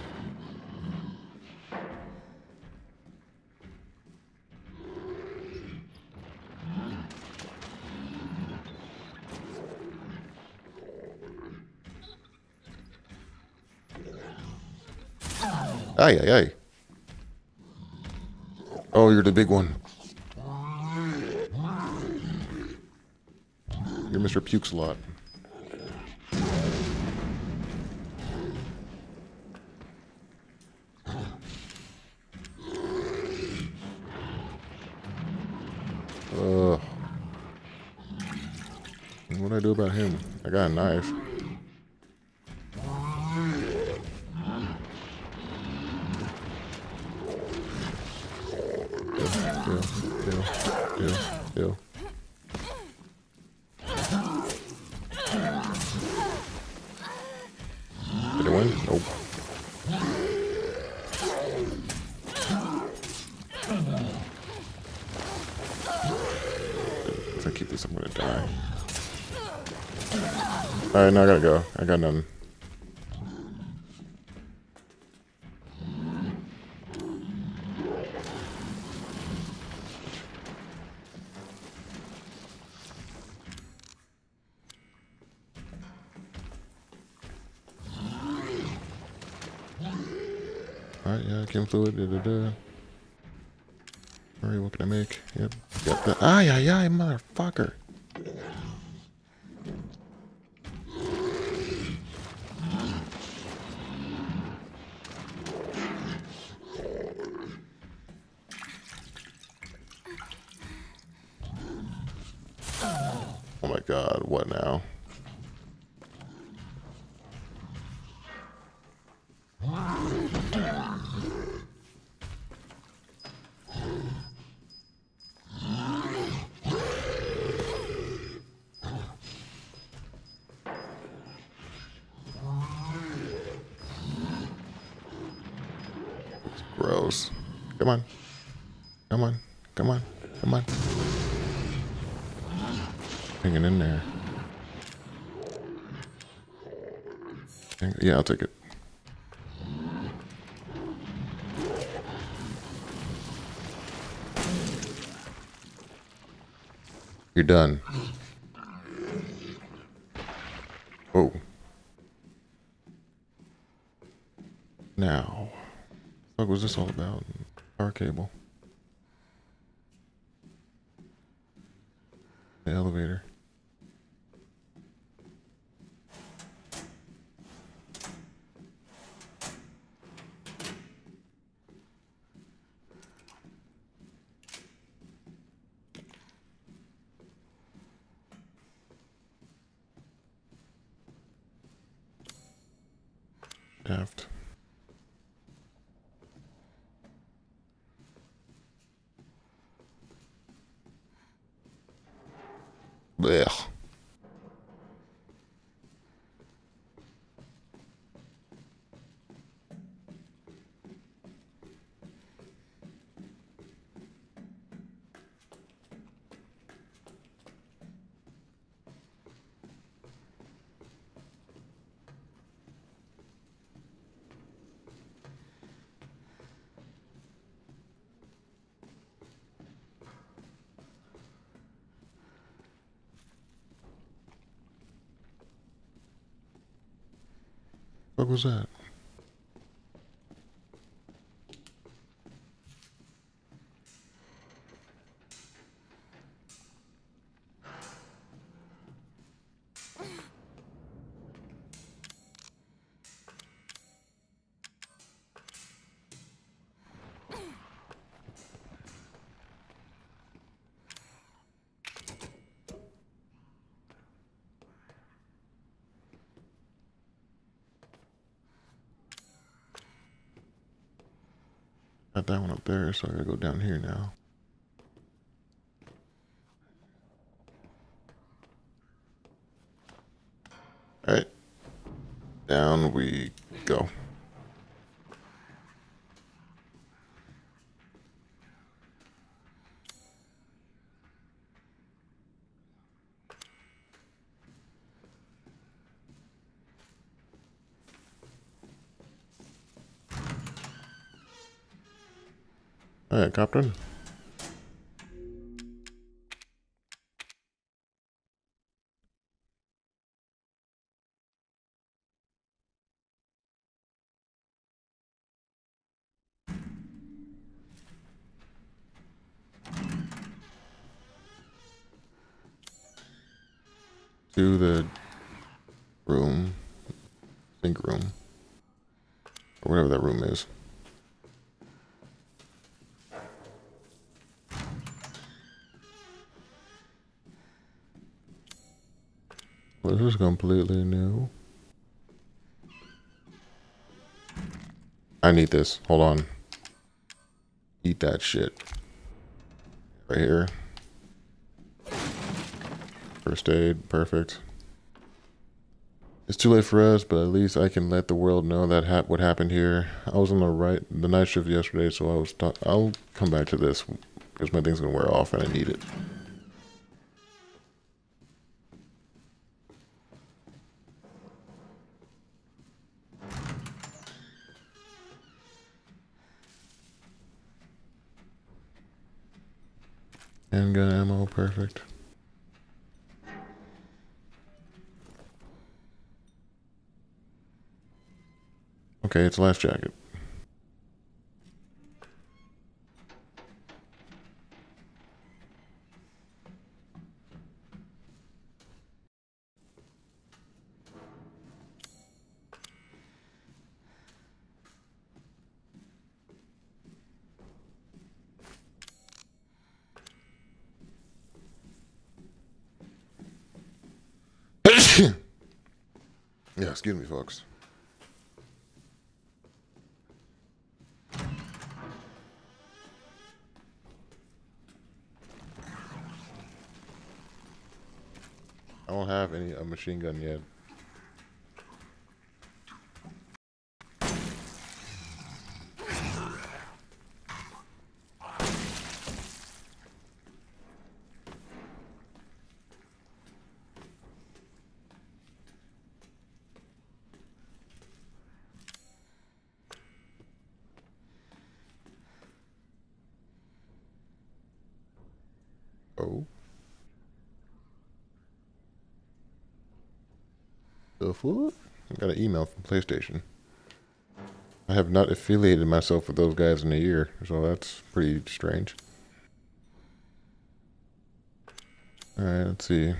Ay, ay, ay. Oh, you're the big one. You're Mister Pukeslot. Ugh. What do I do about him? I got a knife. Ew, ew, ew, ew. Did I win? Nope. If I keep this, I'm gonna die. Alright, now I gotta go. I got nothing. Alright, yeah, chem fluid, da da da. Alright, what can I make? Yep, got that. Ay, ay, ay, motherfucker. Oh my god, what now? Gross. Come on. Come on. Come on. Come on. Hanging in there. Hang yeah, I'll take it. You're done. Oh. Now. What was this all about? Power cable. The elevator. Shaft. Blech. What was that? Got that one up there, so I gotta go down here now. Alright. Down we go. Alright, Captain. To the room, sink room, or whatever that room is. Well, this is completely new. I need this. Hold on. Eat that shit. Right here. First aid. Perfect. It's too late for us, but at least I can let the world know that ha what happened here. I was on the right the night shift yesterday, so I was. I'll come back to this because my thing's gonna wear off and I need it. Handgun ammo, perfect. Okay, it's a life jacket. Yeah, excuse me, folks. I don't have any a machine gun yet. the fuck? I got an email from PlayStation. I have not affiliated myself with those guys in a year, so that's pretty strange. Alright, let's see.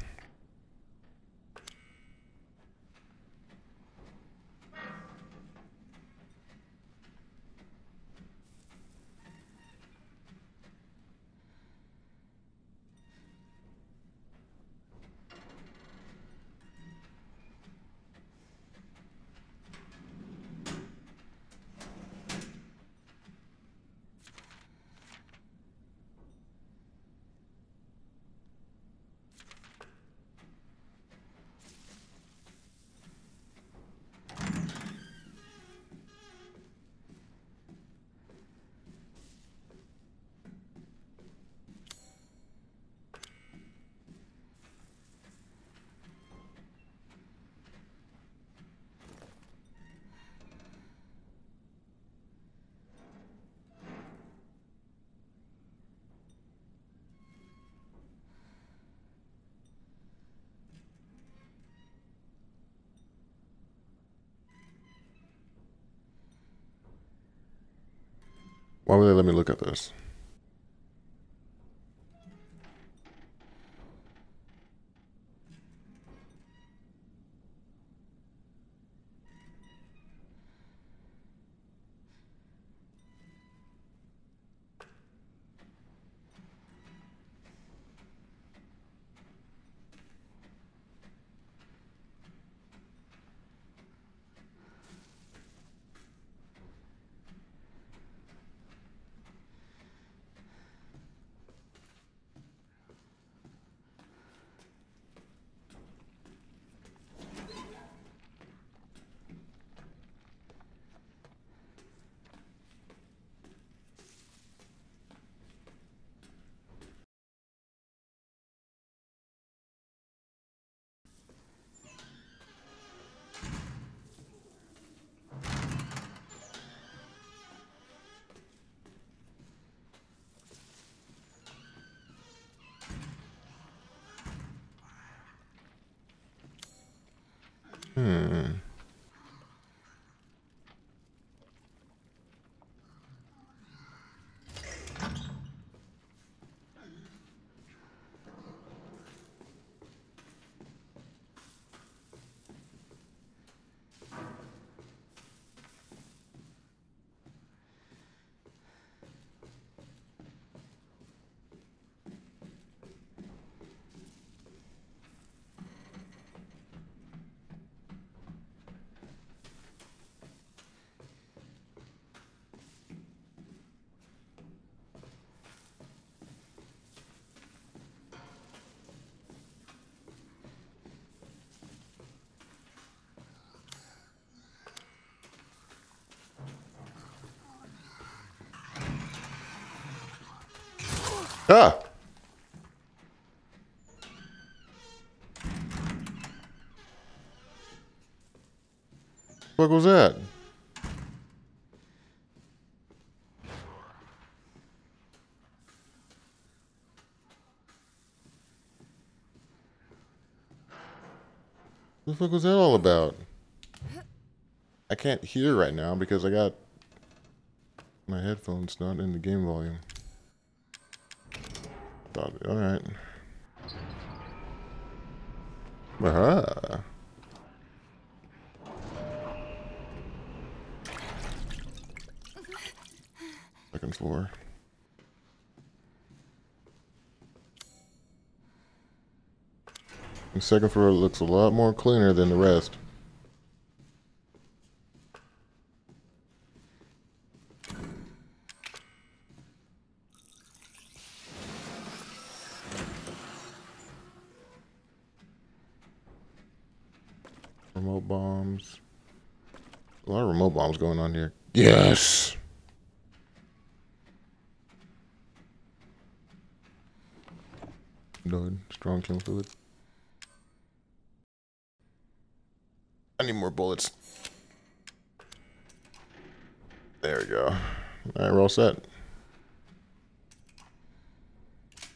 Why would they let me look at this? Hmm. Ah! What was that? What the fuck was that all about? I can't hear right now because I got my headphones not in the game volume. Thought, all right. Aha. Second floor. The second floor looks a lot more cleaner than the rest. Remote bombs. A lot of remote bombs going on here. Yes! Done. Strong killing fluid. I need more bullets. There we go. Alright, we're all set.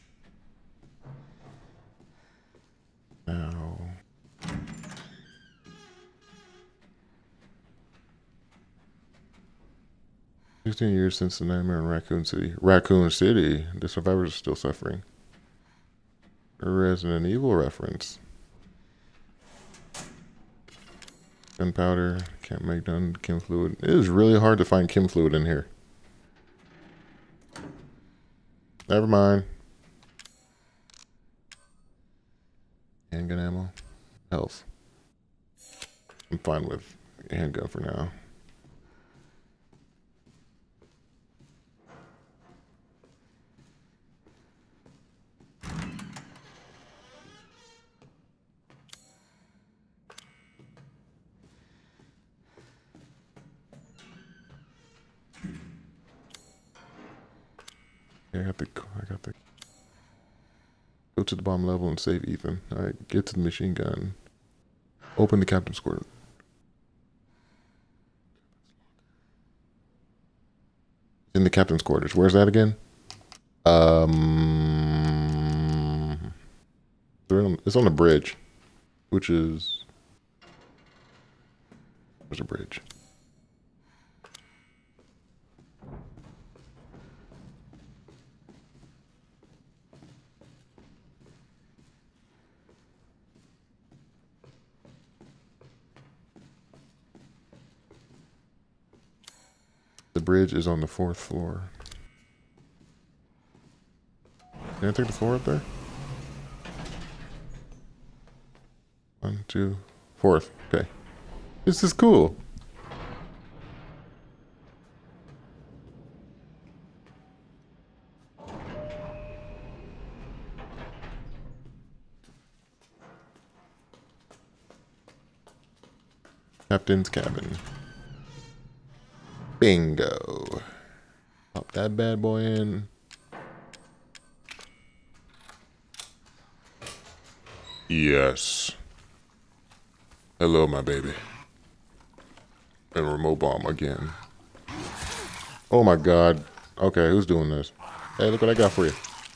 Now. Fifteen years since the nightmare in Raccoon City. Raccoon City. The survivors are still suffering. A Resident Evil reference. Gunpowder. Can't make none. Chem fluid. It is really hard to find chem fluid in here. Never mind. Handgun ammo. Health. I'm fine with handgun for now. I got the, I got the, go to the bottom level and save Ethan. Alright, get to the machine gun. Open the captain's quarters. In the captain's quarters. Where's that again? Um, it's on the bridge, which is, where's the bridge? The bridge is on the fourth floor. Can I take the floor up there? One, two, fourth. Okay. This is cool. Captain's cabin. Bingo. Pop that bad boy in. Yes. Hello, my baby. And remote bomb again. Oh my god. Okay, who's doing this? Hey, look what I got for you.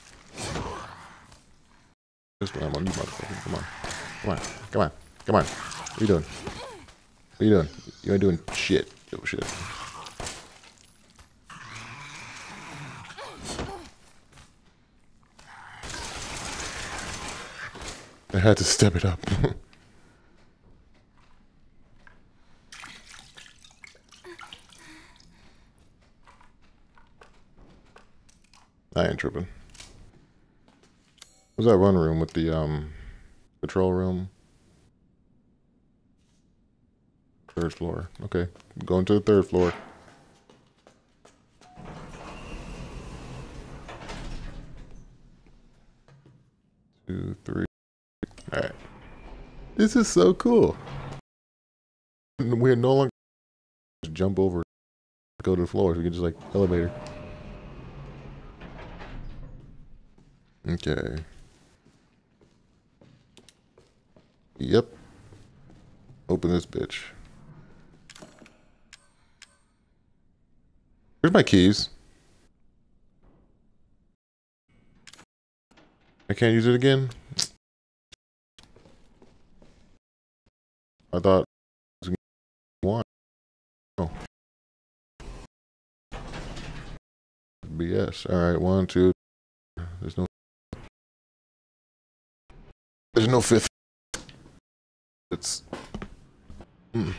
This one I'm on you, motherfucker. Come on. Come on. Come on. Come on. What are you doing? What are you doing? You ain't doing shit. Oh shit. I had to step it up. I ain't tripping. What's that one room with the um control room? Third floor. Okay, going to the third floor. Two, three. All right. This is so cool. We're no longer just jump over, go to the floor. We can just like elevator. Okay. Yep. Open this bitch. Where's my keys? I can't use it again? I thought it was one. Oh. B S. Alright, one, two. There's no There's no fifth. It's mm.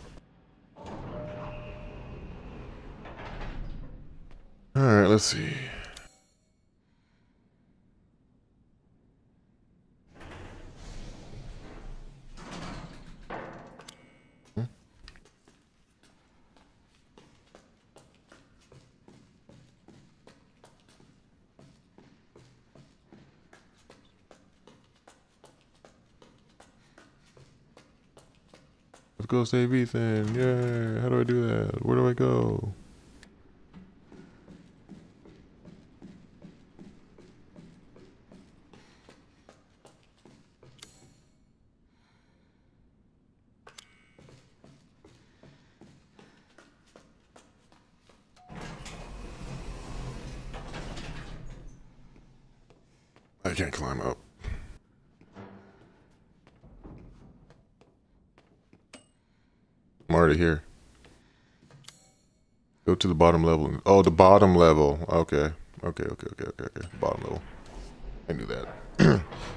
Alright, let's see. Hmm? Let's go save Ethan. Yay. How do I do that? Where do I go? I can't climb up. I'm already here. Go Go to the bottom level. Oh, the bottom level. Okay. Okay, okay, okay, okay, okay. Bottom level. I knew that.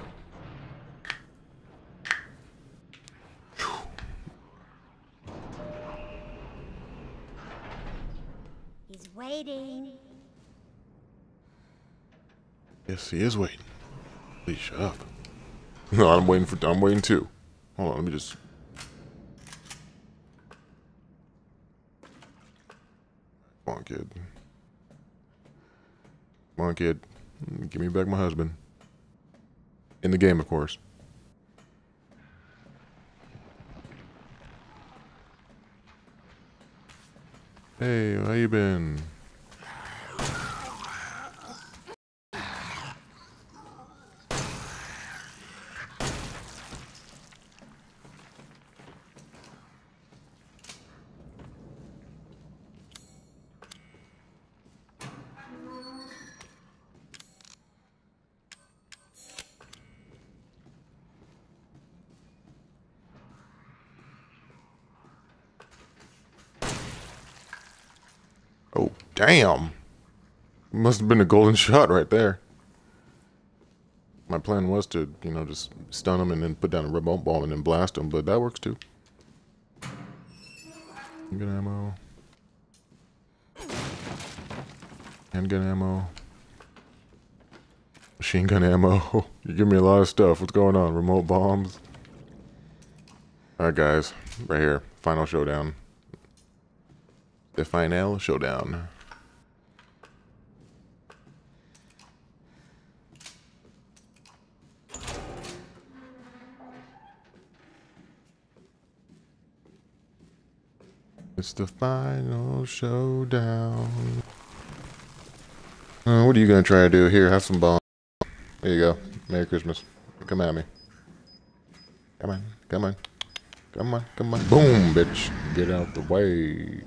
He's waiting. Yes, he is waiting. Please shut up. No, I'm waiting for. I'm waiting too. Hold on, let me just. Come on, kid. Come on, kid. Give me back my husband. In the game, of course. Hey, how you been? Oh, damn. Must have been a golden shot right there. My plan was to, you know, just stun him and then put down a remote bomb and then blast him, but that works too. Handgun ammo. Handgun ammo. Machine gun ammo. You give me a lot of stuff. What's going on? Remote bombs. Alright, guys. Right here. Final showdown. The final showdown. It's the final showdown. Uh, what are you gonna try to do? Here, have some bombs. There you go. Merry Christmas. Come at me. Come on. Come on. Come on. Come on. Boom, bitch. Get out the way.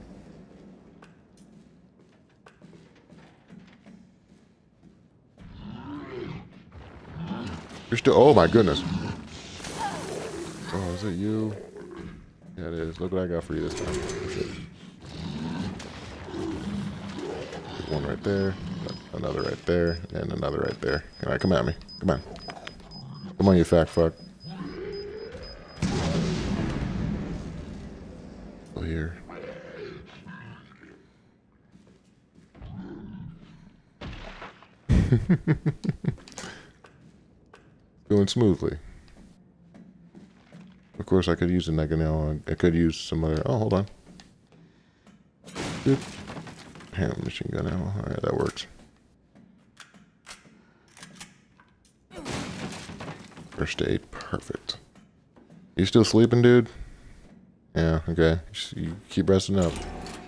You're still. Oh my goodness. Oh, is it you? Yeah, it is. Look what I got for you this time. Oh, shit. One right there, another right there, and another right there. All right, come at me. Come on. Come on, you fat fuck. Still here. Going smoothly. Of course, I could use a nega now. I could use some other. Oh, hold on. Good. Hand machine gun ammo. Alright, that works. First aid. Perfect. You still sleeping, dude? Yeah, okay. You keep resting up.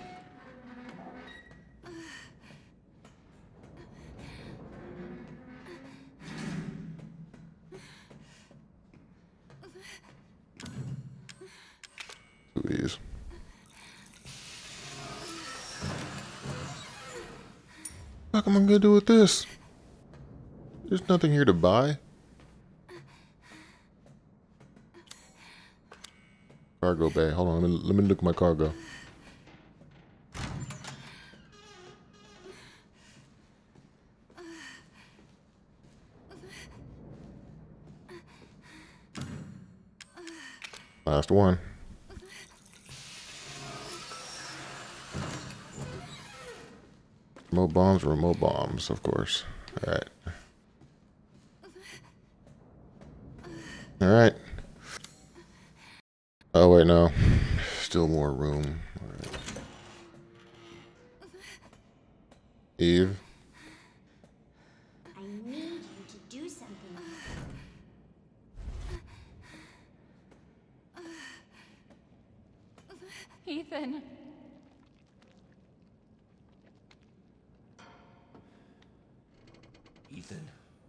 Please. What am I gonna do with this? There's nothing here to buy. Cargo bay. Hold on, let me, let me look at my cargo. Last one. Remote bombs, remote bombs, of course. Alright. Alright. Oh, wait, no. Still more room. Alright. Eve. I need you to do something. Ethan. Ethan?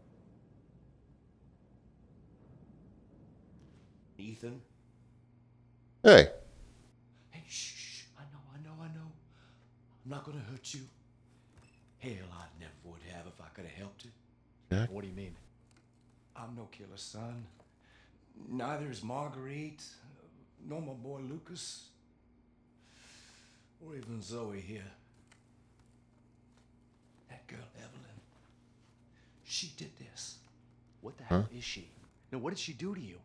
Ethan? Hey. Hey, shh, shh. I know, I know, I know. I'm not gonna hurt you. Hell, I never would have if I could have helped it. Jack? What do you mean? I'm no killer, son. Neither is Marguerite, nor my boy Lucas, or even Zoe here. That girl, Evelyn. She did this. What the Huh? hell is she? No, what did she do to you?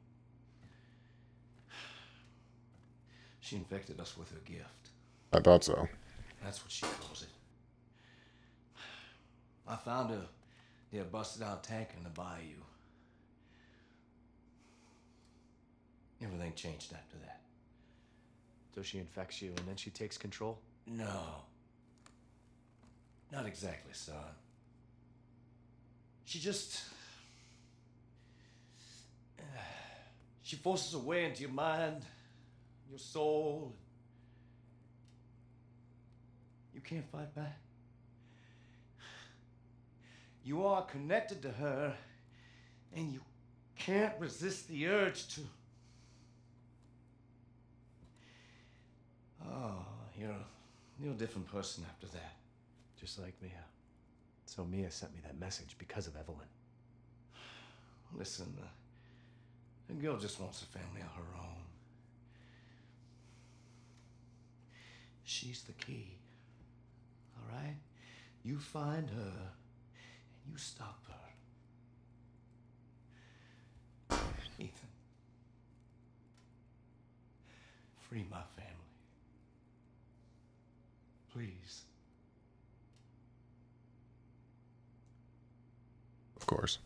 She infected us with her gift. I thought so. That's what she calls it. I found her near a busted out tanker in the bayou. Everything changed after that. So she infects you and then she takes control? No. Not exactly, son. She just... She forces her way into your mind, your soul. You can't fight back. You are connected to her, and you can't resist the urge to... Oh, you're a, you're a different person after that. Just like Mia. So Mia sent me that message because of Evelyn. Listen, uh, the girl just wants a family of her own. She's the key. All right? You find her, and you stop her. Ethan. Free my family. Please. Of course.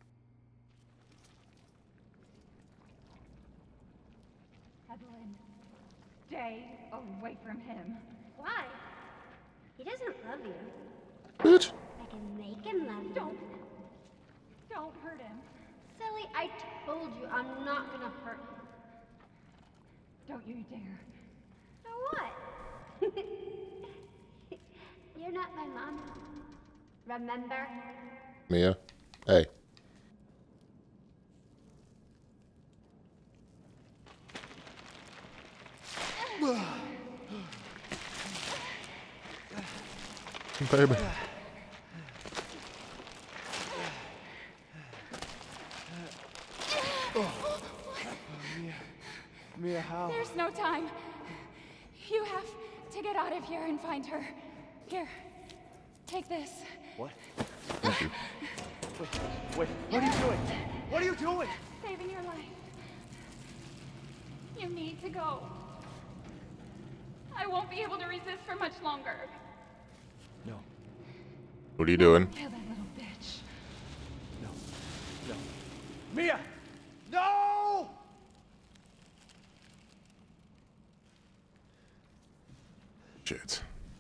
Evelyn, stay away from him. Why? He doesn't love you. Bitch. I can make him love you. Don't. Don't hurt him. Silly, I told you I'm not gonna hurt him. Don't you dare. So what? You're not my mama. Remember? Mia. Hey. Baby. Mia, how? There's no time. You have to get out of here and find her. Here, take this. What? Thank you. Wait, what are you doing? What are you doing? Saving your life. You need to go. I won't be able to resist for much longer. No, What are you doing? Kill that little bitch. no, no. Mia! No! Shit.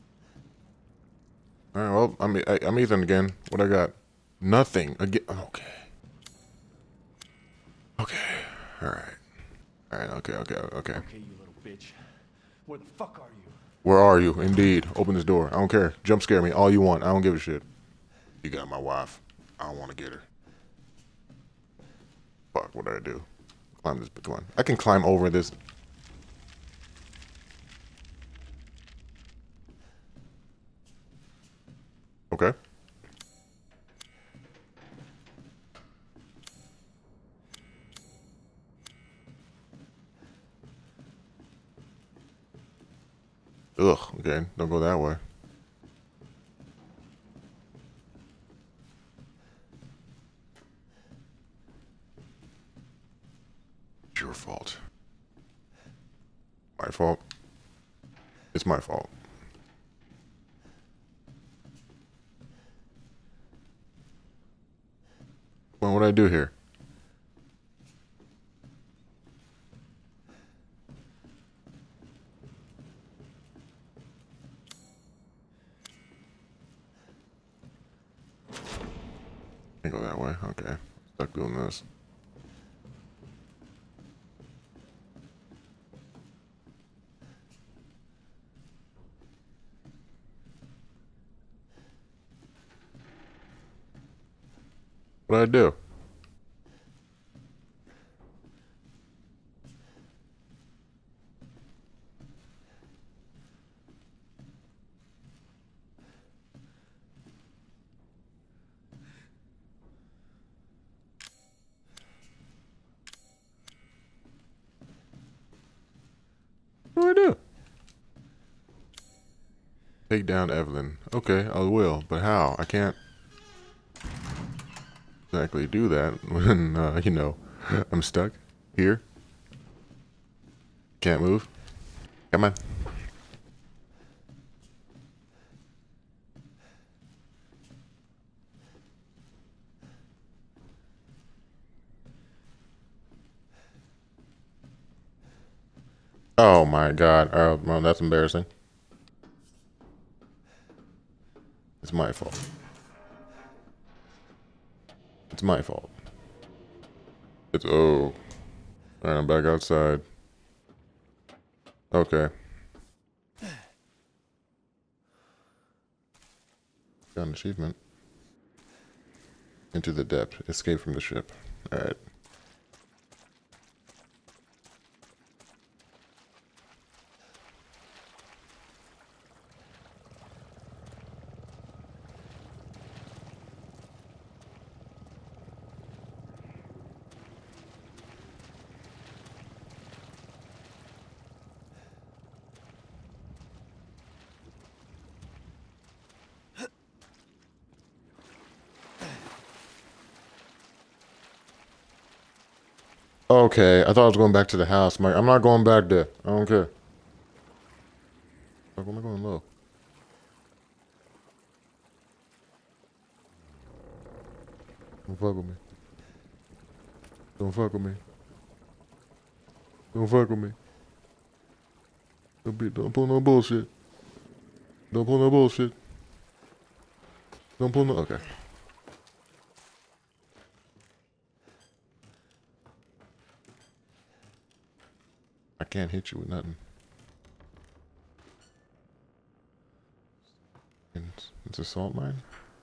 All right. Well, I'm I, I'm Ethan again. What I got? Nothing again. Okay. Okay. All right. All right. Okay. Okay. Okay. Okay, you little bitch. Where the fuck are you? Where are you? Indeed. Open this door. I don't care. Jump scare me all you want. I don't give a shit. You got my wife. I don't want to get her. Fuck. What did I do? Climb this. Come on. I can climb over this. Okay. Ugh, okay, don't go that way. It's your fault. My fault. It's my fault. Well, what did I do here? Can't go that way. Okay. Stuck doing this. What did I do? What do I do? Take down Evelyn. Okay, I will, but how? I can't exactly do that when, uh, you know, I'm stuck here. Can't move. Come on. Oh my god. Oh, well, that's embarrassing. It's my fault. It's my fault. It's oh. Alright, I'm back outside. Okay. Got an achievement. Into the depth. Escape from the ship. Alright. Okay, I thought I was going back to the house. Mike, I'm not going back there. I don't care. Why am I going low? Don't fuck with me. Don't fuck with me. Don't fuck with me. Don't be, don't pull no bullshit. Don't pull no bullshit. Don't pull no, okay. I can't hit you with nothing. It's, it's a salt mine?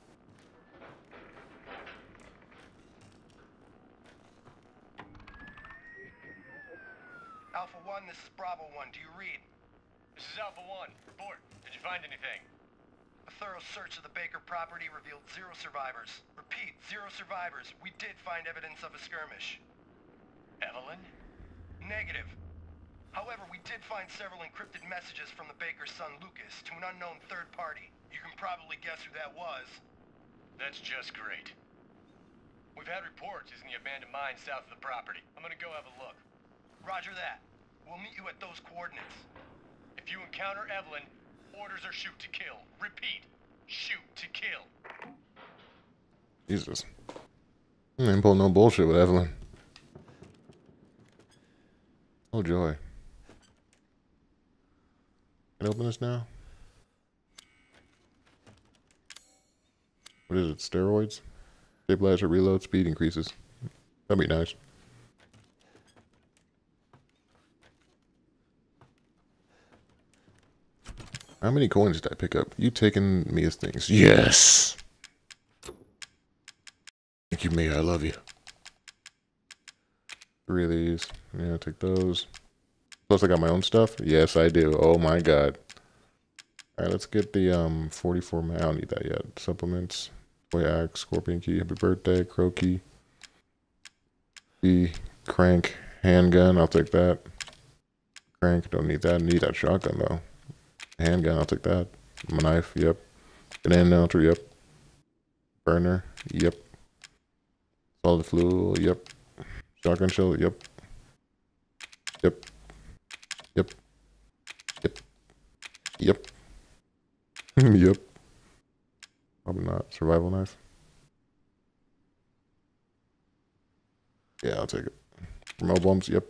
Alpha one, this is Bravo one. Do you read? This is Alpha one. Report. Did you find anything? A thorough search of the Baker property revealed zero survivors. Repeat, zero survivors. We did find evidence of a skirmish. Evelyn? Negative. However, we did find several encrypted messages from the Baker's son Lucas to an unknown third party. You can probably guess who that was. That's just great. We've had reports he's in the abandoned mine south of the property. I'm gonna go have a look. Roger that. We'll meet you at those coordinates. If you encounter Evelyn, orders are shoot to kill. Repeat, shoot to kill. Jesus. I ain't pull no bullshit with Evelyn. Oh joy. Can I open this now? What is it? Steroids? Stabilizer reload speed increases. That'd be nice. How many coins did I pick up? You taking me as things? Yes! Thank you, Mia. I love you. Three of these. Yeah, take those. Plus I got my own stuff? Yes, I do. Oh my god. Alright, let's get the um forty-four. I don't need that yet. Supplements. Toy axe, scorpion key, happy birthday, crow key. The crank, handgun, I'll take that. Crank, don't need that. Need that shotgun though. Handgun, I'll take that. My knife, yep. Banana melter, yep. Burner, yep. Solid fuel, yep. Shotgun shell, yep. Yep. Yep. Yep. Yep. Yep. Probably not. Survival knife. Yeah, I'll take it. Remote bombs, yep.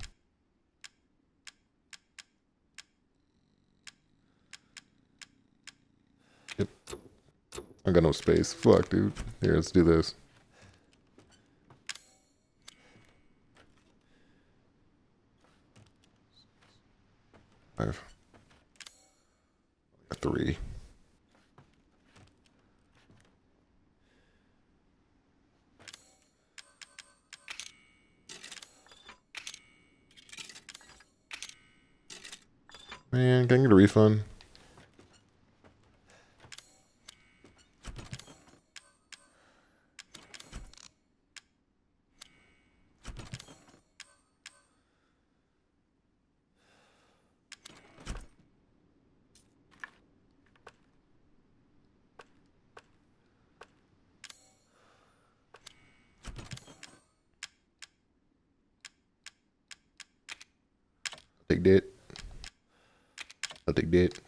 Yep. I got no space. Fuck, dude. Here, let's do this. Five. Three. Man, can I get a refund? Take that. I'll take that.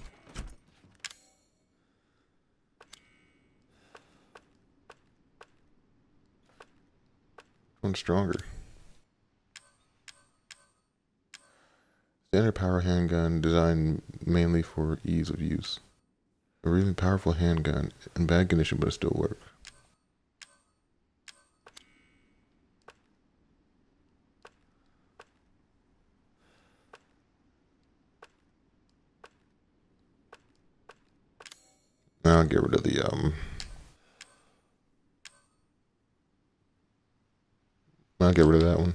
One's stronger. Standard power handgun designed mainly for ease of use. A really powerful handgun in bad condition, but it still works. I'll get rid of the um. I'll get rid of that one.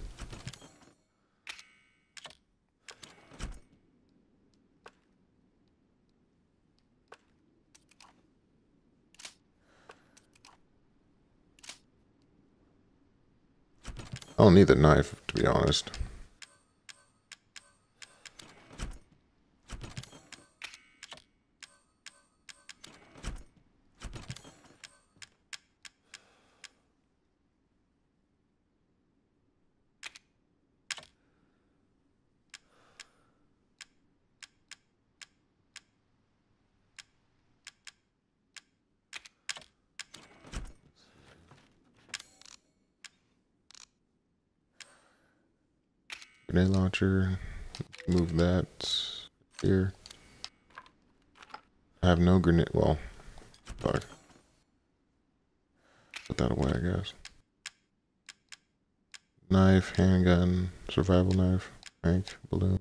I don't need the knife, to be honest. Grenade launcher, move that here. I have no grenade, well, fuck. Put that away, I guess. Knife, handgun, survival knife, tank, balloon.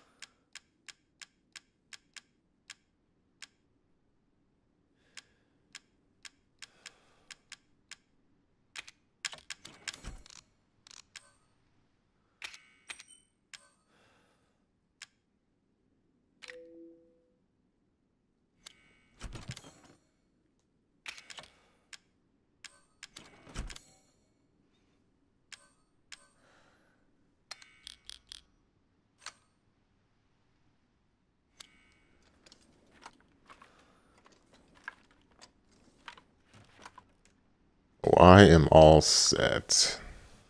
Oh, I am all set.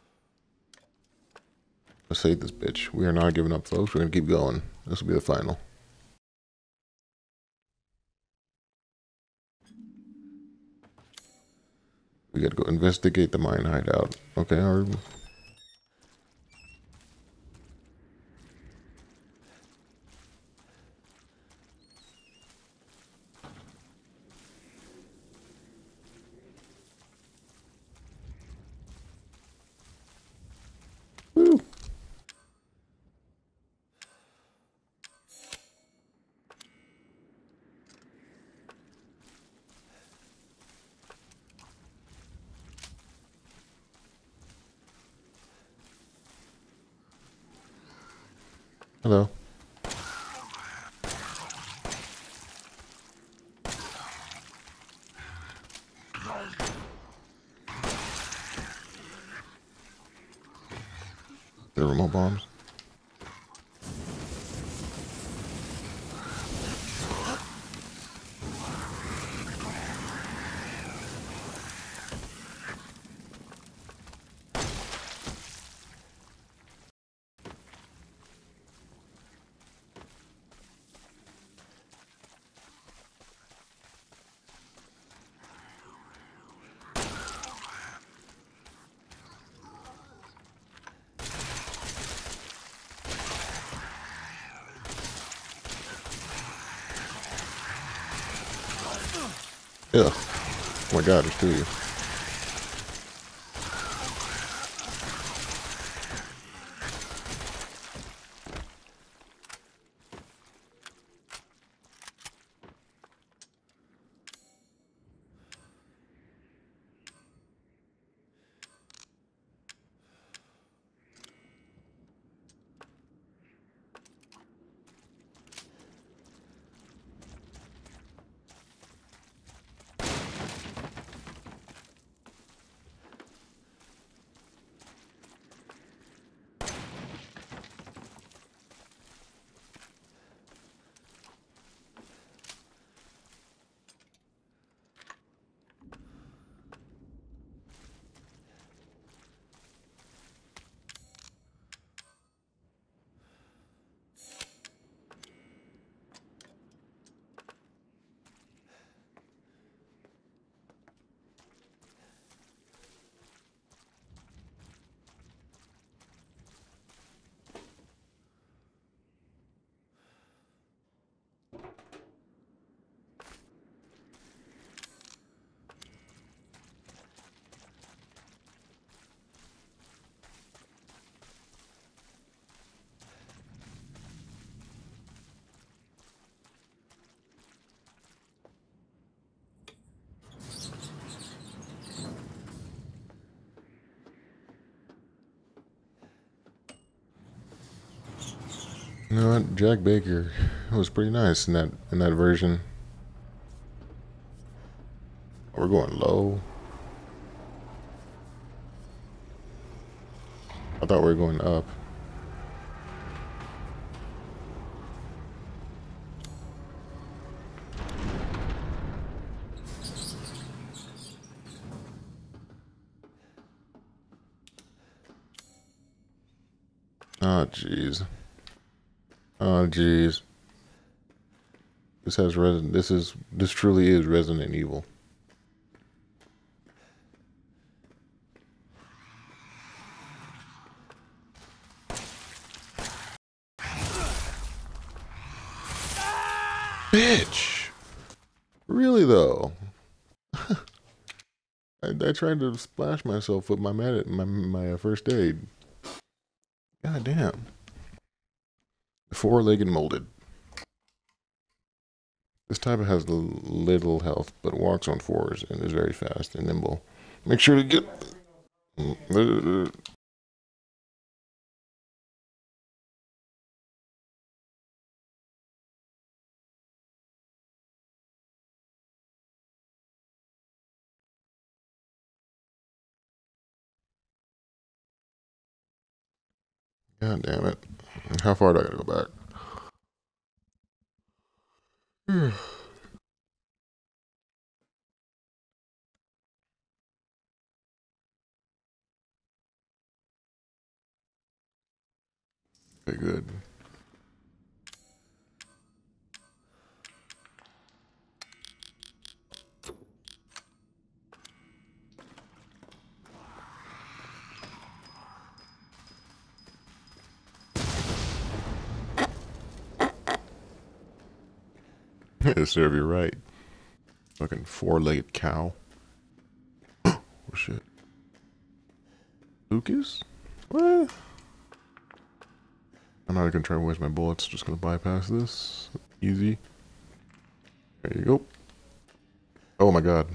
Let's save this bitch. We are not giving up, folks. We're gonna keep going. This will be the final. We gotta go investigate the mine hideout. Okay, alright. Woo! Hello. The remote bombs. Ugh. Oh my god, there's two of you. You know what? Jack Baker was pretty nice in that in that version. We're going low. I thought we were going up. Oh jeez. Oh jeez. This has Resident. This is this truly is Resident Evil. Bitch. Really though. I, I tried to splash myself with my med my my first aid. God damn. Four-legged molded. This type has little health, but walks on fours and is very fast and nimble. Make sure to get. God damn it. How far do I gotta go back? Okay, good. Serve you right. Fucking four-legged cow. Oh shit. Lucas? What? I'm not gonna try to waste my bullets. Just gonna bypass this. Easy. There you go. Oh my god.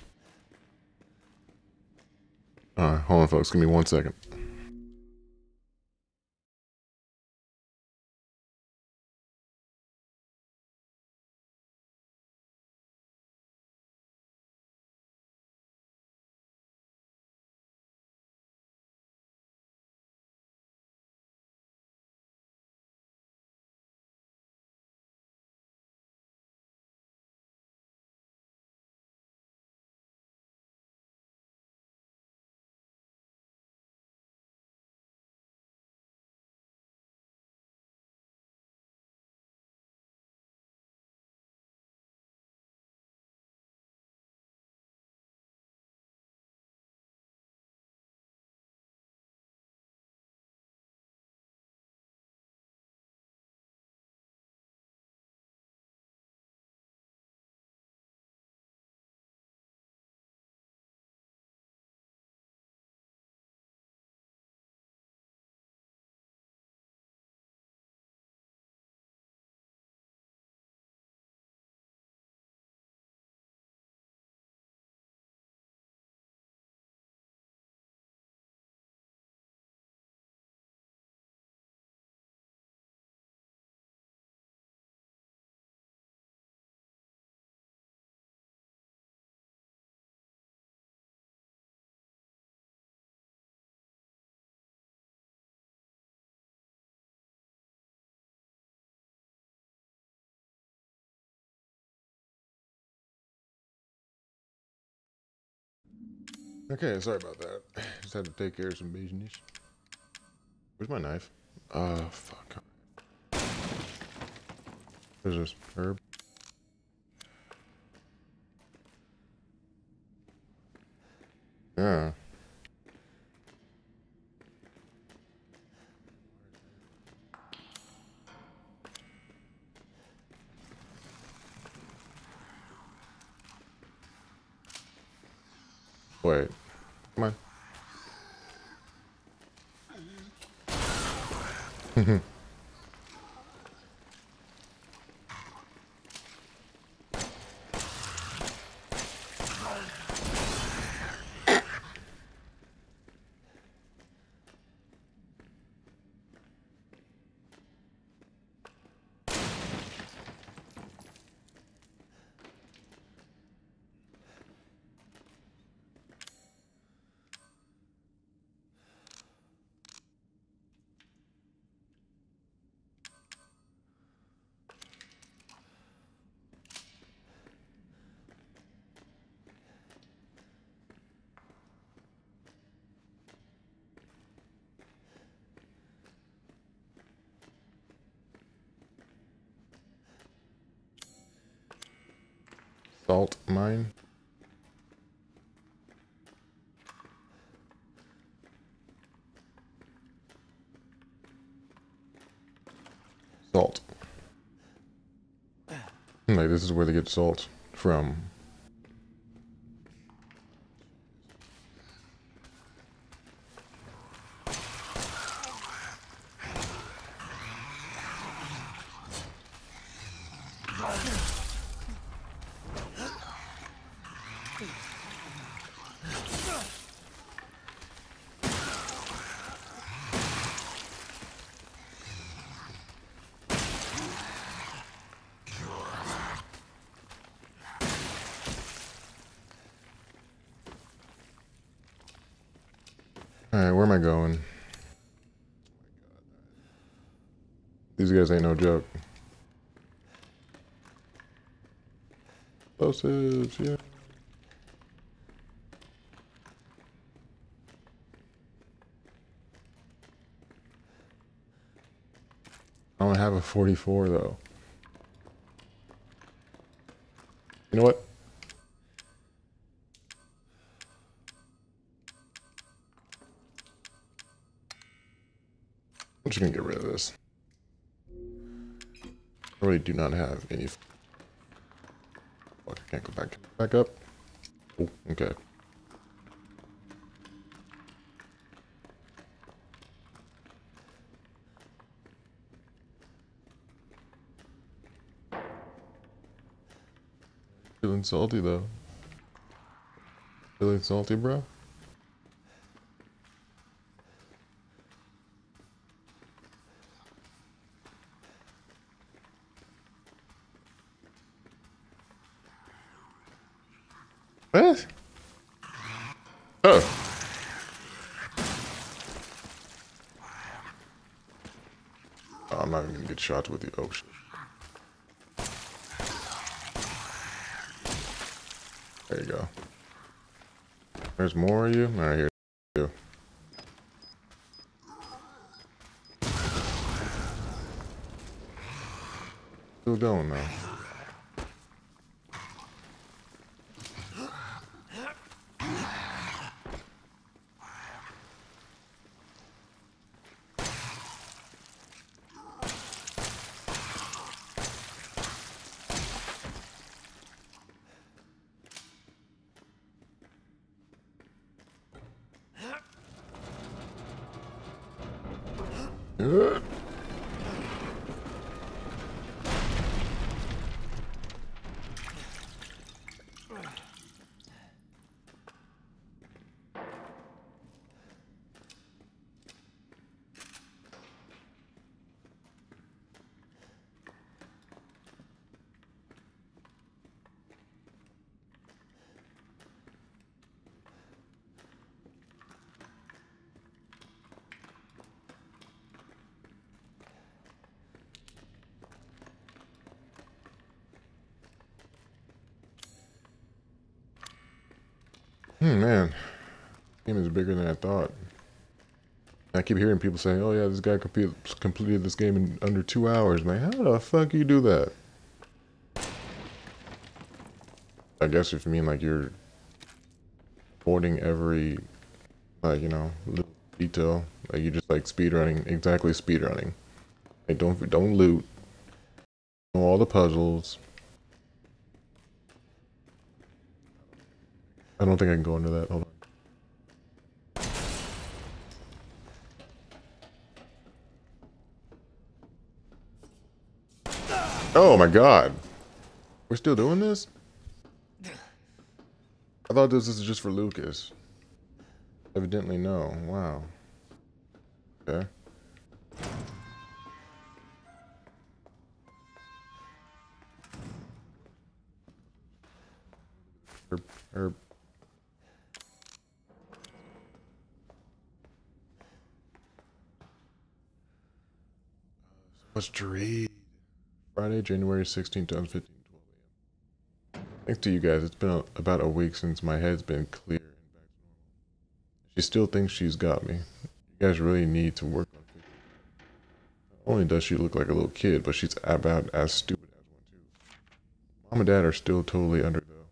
Alright, hold on folks. Give me one second. Okay, sorry about that. Just had to take care of some business. Where's my knife? Uh, fuck. What is this? Herb? Yeah. Wait. Come on. Salt mine. Salt. Like, this is where they get salt from. Alright, where am I going? These guys ain't no joke. Explosives, yeah. I don't have a forty-four though. You know what? I'm just gonna get rid of this. I really do not have any. Fuck, I can't go back. Back up. Oh, okay. Feeling salty though. Feeling salty, bro? What? Oh. Oh, I'm not even gonna get shots with the ocean. There you go. There's more of you? Alright, here you go. Still going now. Uh. Hmm, man, this game is bigger than I thought. I keep hearing people saying, "Oh yeah, this guy complete, completed this game in under two hours." Man, how the fuck you do that? I guess if you mean like you're avoiding every, like, you know, little detail, like you just like speedrunning, exactly speedrunning. Like don't don't loot, know all the puzzles. I don't think I can go into that. Hold on. Oh my god. We're still doing this? I thought this was just for Lucas. Evidently no. Wow. Okay. Herb. Herb. What's to read? Friday, January sixteenth, twenty fifteen, twelve A M Thanks to you guys, it's been a, about a week since my head's been clear and back to normal. She still thinks she's got me. You guys really need to work on fixing it. Not only does she look like a little kid, but she's about as stupid as one too. Mom and Dad are still totally under though.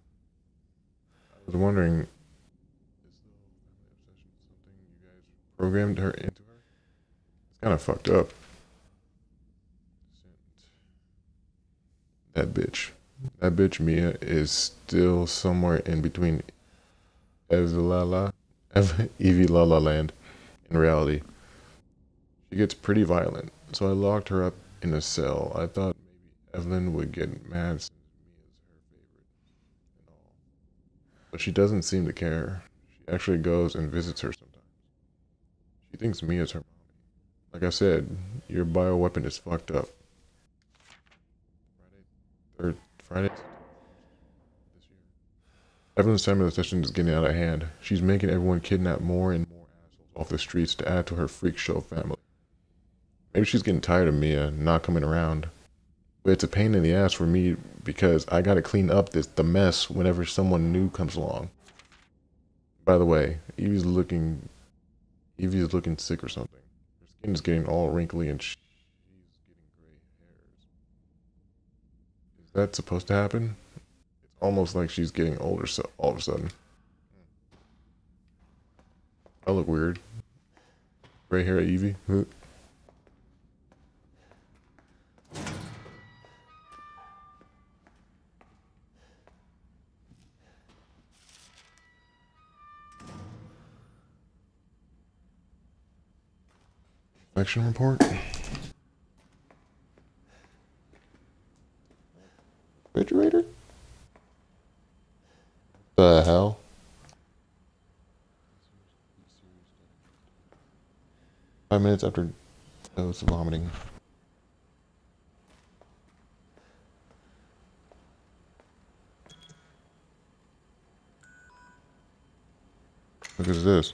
was wondering, is the family obsession something you guys programmed her into her? It's kind of fucked up. That bitch. That bitch Mia is still somewhere in between Evilala, Ev- Evie La La Land in reality. She gets pretty violent, so I locked her up in a cell. I thought maybe Evelyn would get mad since Mia's her favorite and all. But she doesn't seem to care. She actually goes and visits her sometimes. She thinks Mia's her mommy. Like I said, your bioweapon is fucked up. Friday, third, Friday this year. Evelyn's family obsession is getting out of hand. She's making everyone kidnap more and more assholes off the streets to add to her freak show family. Maybe she's getting tired of Mia not coming around. But it's a pain in the ass for me because I gotta clean up this the mess whenever someone new comes along. By the way, Evie's looking Evie's looking sick or something. Her skin is getting all wrinkly and she's getting gray hairs. Is that supposed to happen? It's almost like she's getting older so all of a sudden. I look weird. Gray hair Evie? Inspection report. Refrigerator? The hell? Five minutes after dose vomiting. Look at this.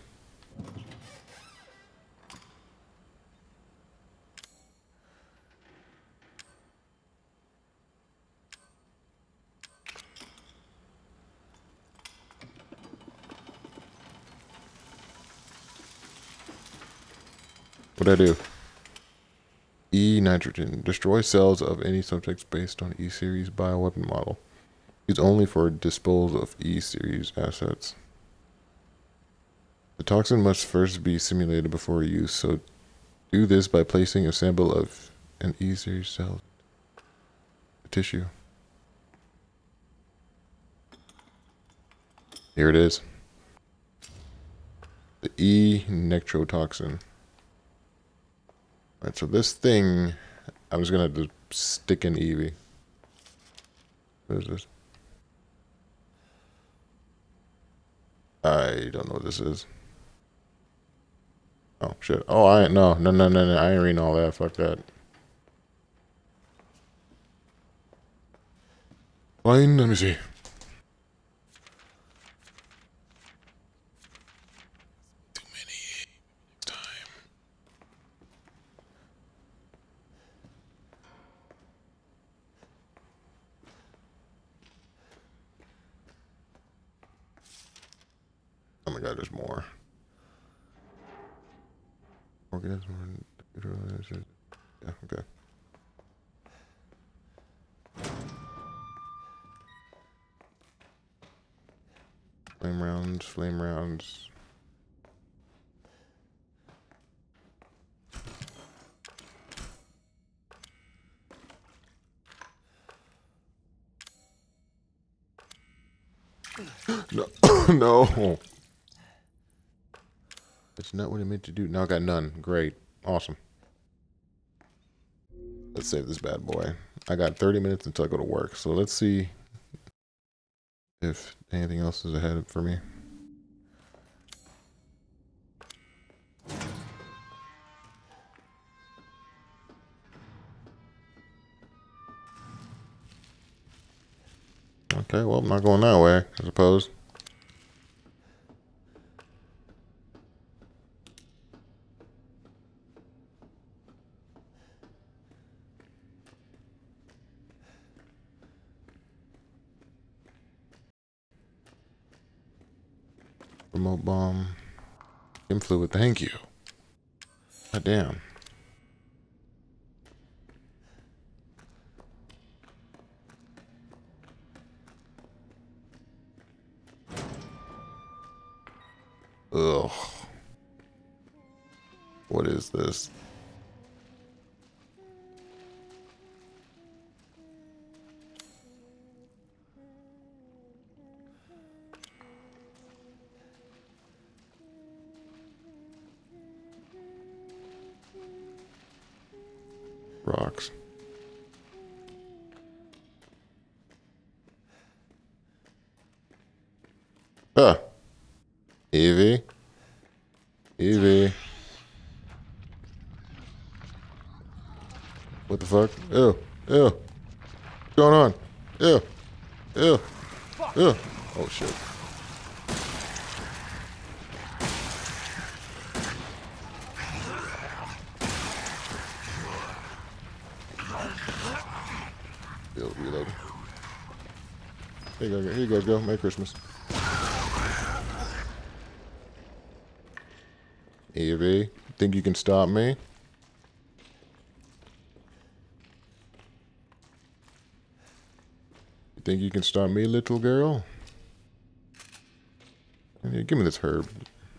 What'd I do? E nitrogen. Destroy cells of any subjects based on E series bioweapon model. Used only for disposal of E series assets. The toxin must first be simulated before use, so do this by placing a sample of an E series cell in tissue. Here it is. The E necrotoxin. Alright, so this thing, I'm just gonna have to stick in Evie. What is this? I don't know what this is. Oh, shit. Oh, I ain't, no, no, no, no, no, I ain't reading all that. Fuck that. Fine, let me see. Too many. Next time. Oh my god, there's more. Orgasm. Yeah, okay. Flame rounds, flame rounds. No, no. That's not what I meant to do. Now I got none. Great. Awesome. Let's save this bad boy. I got thirty minutes until I go to work. So let's see if anything else is ahead for me. Okay, well, I'm not going that way, I suppose. Remote bomb. Skim fluid, thank you. God damn. Ugh. What is this? Rocks. Ah. Evie. Evie. What the fuck? Ew. Ew. What's going on? Ew. Ew. Ew. Oh shit. Yo, reload. Here you go. Here you guys go. Merry Christmas. Evie, think you can stop me? You think you can stop me, little girl? Here, give me this herb.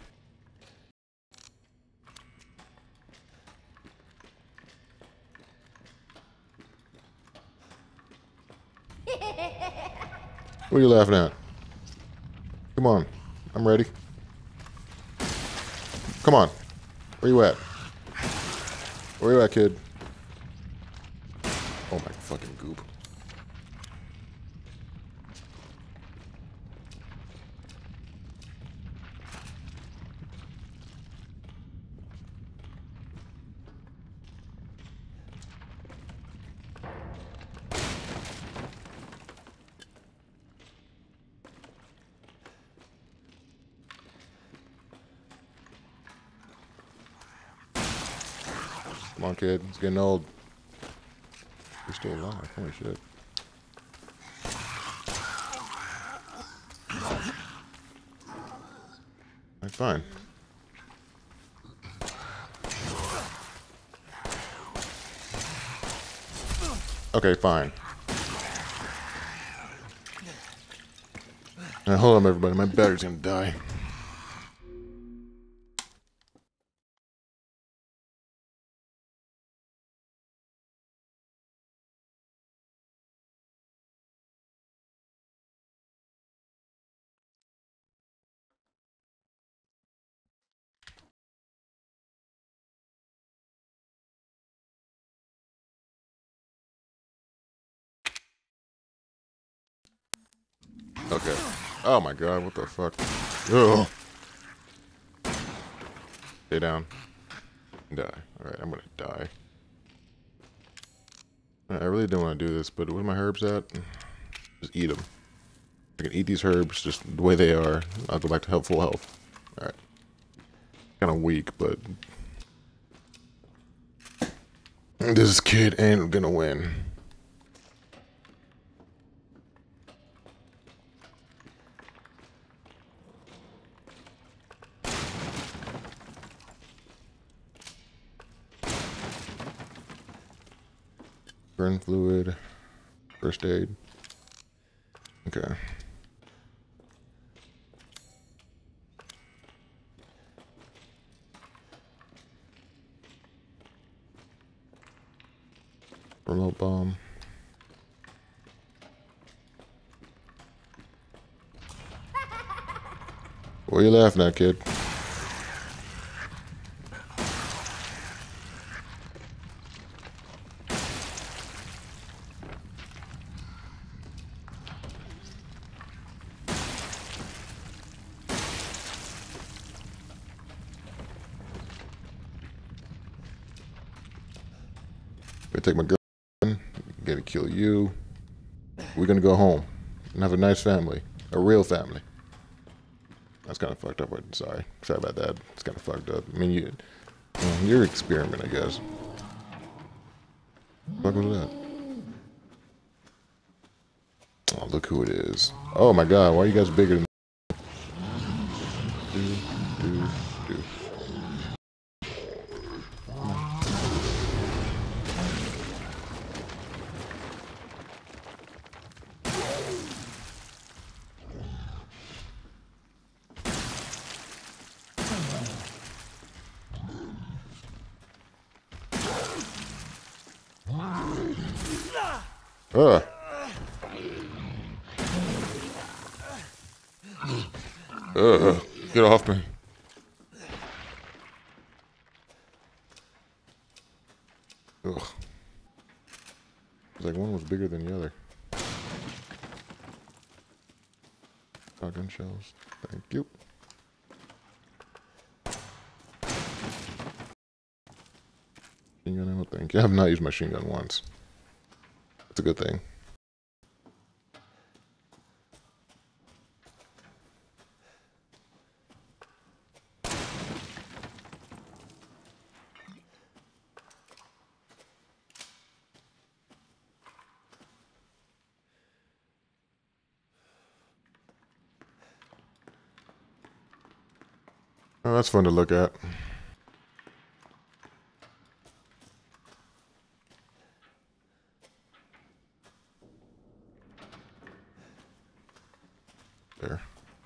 What are you laughing at? Come on, I'm ready. Come on. Where you at? Where you at, kid? Oh my fucking goop. Come on, kid. It's getting old. You're still alive. Holy shit. I'm fine. Okay, fine. Now, hold on, everybody. My battery's gonna die. Okay. Oh my god, what the fuck? Ugh. Stay down. Die. Alright, I'm gonna die. I really don't want to do this, but where are my herbs at? Just eat them. I can eat these herbs just the way they are. I'll go back to full health. Alright. Kind of weak, but... this kid ain't gonna win. Burn fluid, first aid. Okay. Remote bomb. What are you laughing at, kid? Gonna take my gun, gonna kill you. We're gonna go home and have a nice family, a real family. That's kind of fucked up. Sorry, sorry about that. It's kind of fucked up. I mean, you, well, your experiment, I guess. What was that? Oh, look who it is. Oh my god, why are you guys bigger than do, do, do. Ugh. Ugh. Get off me. Ugh. It's like one was bigger than the other. Shotgun shells. Thank you. Machine gun ammo. Thank you. I have not used my machine gun once. That's a good thing. Oh, that's fun to look at. There.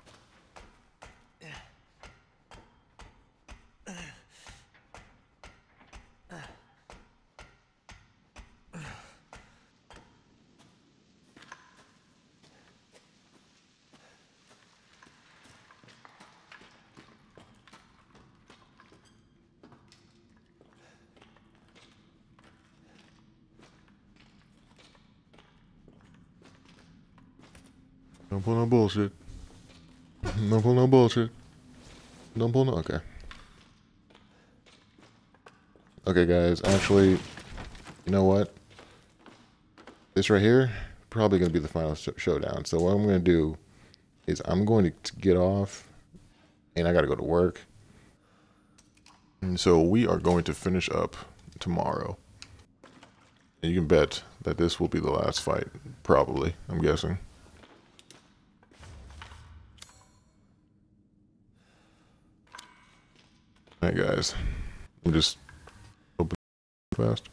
Don't pull no bullshit. Don't pull no bullshit. Don't pull no. Okay. Okay, guys. Actually, you know what? This right here probably gonna be the final sh showdown. So what I'm gonna do is I'm going to get off, and I gotta go to work. And so we are going to finish up tomorrow. And you can bet that this will be the last fight, probably. I'm guessing. Alright guys, I'm just open fast.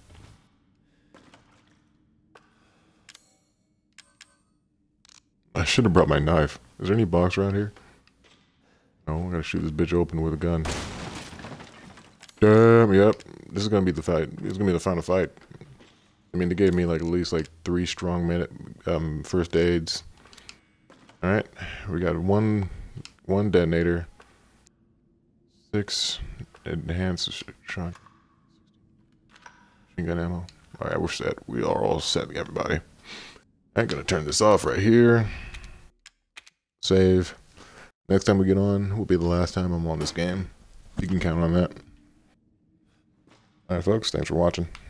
I should have brought my knife. Is there any box around here? No, I gotta shoot this bitch open with a gun. Damn, yep. This is gonna be the fight. This is gonna be the final fight. I mean, they gave me like at least like three strong minute um, first aids. Alright, we got one one detonator. Six enhanced shot. Machine gun ammo. Alright, we're set. We are all set, everybody. I'm gonna turn this off right here. Save. Next time we get on will be the last time I'm on this game. You can count on that. Alright, folks. Thanks for watching.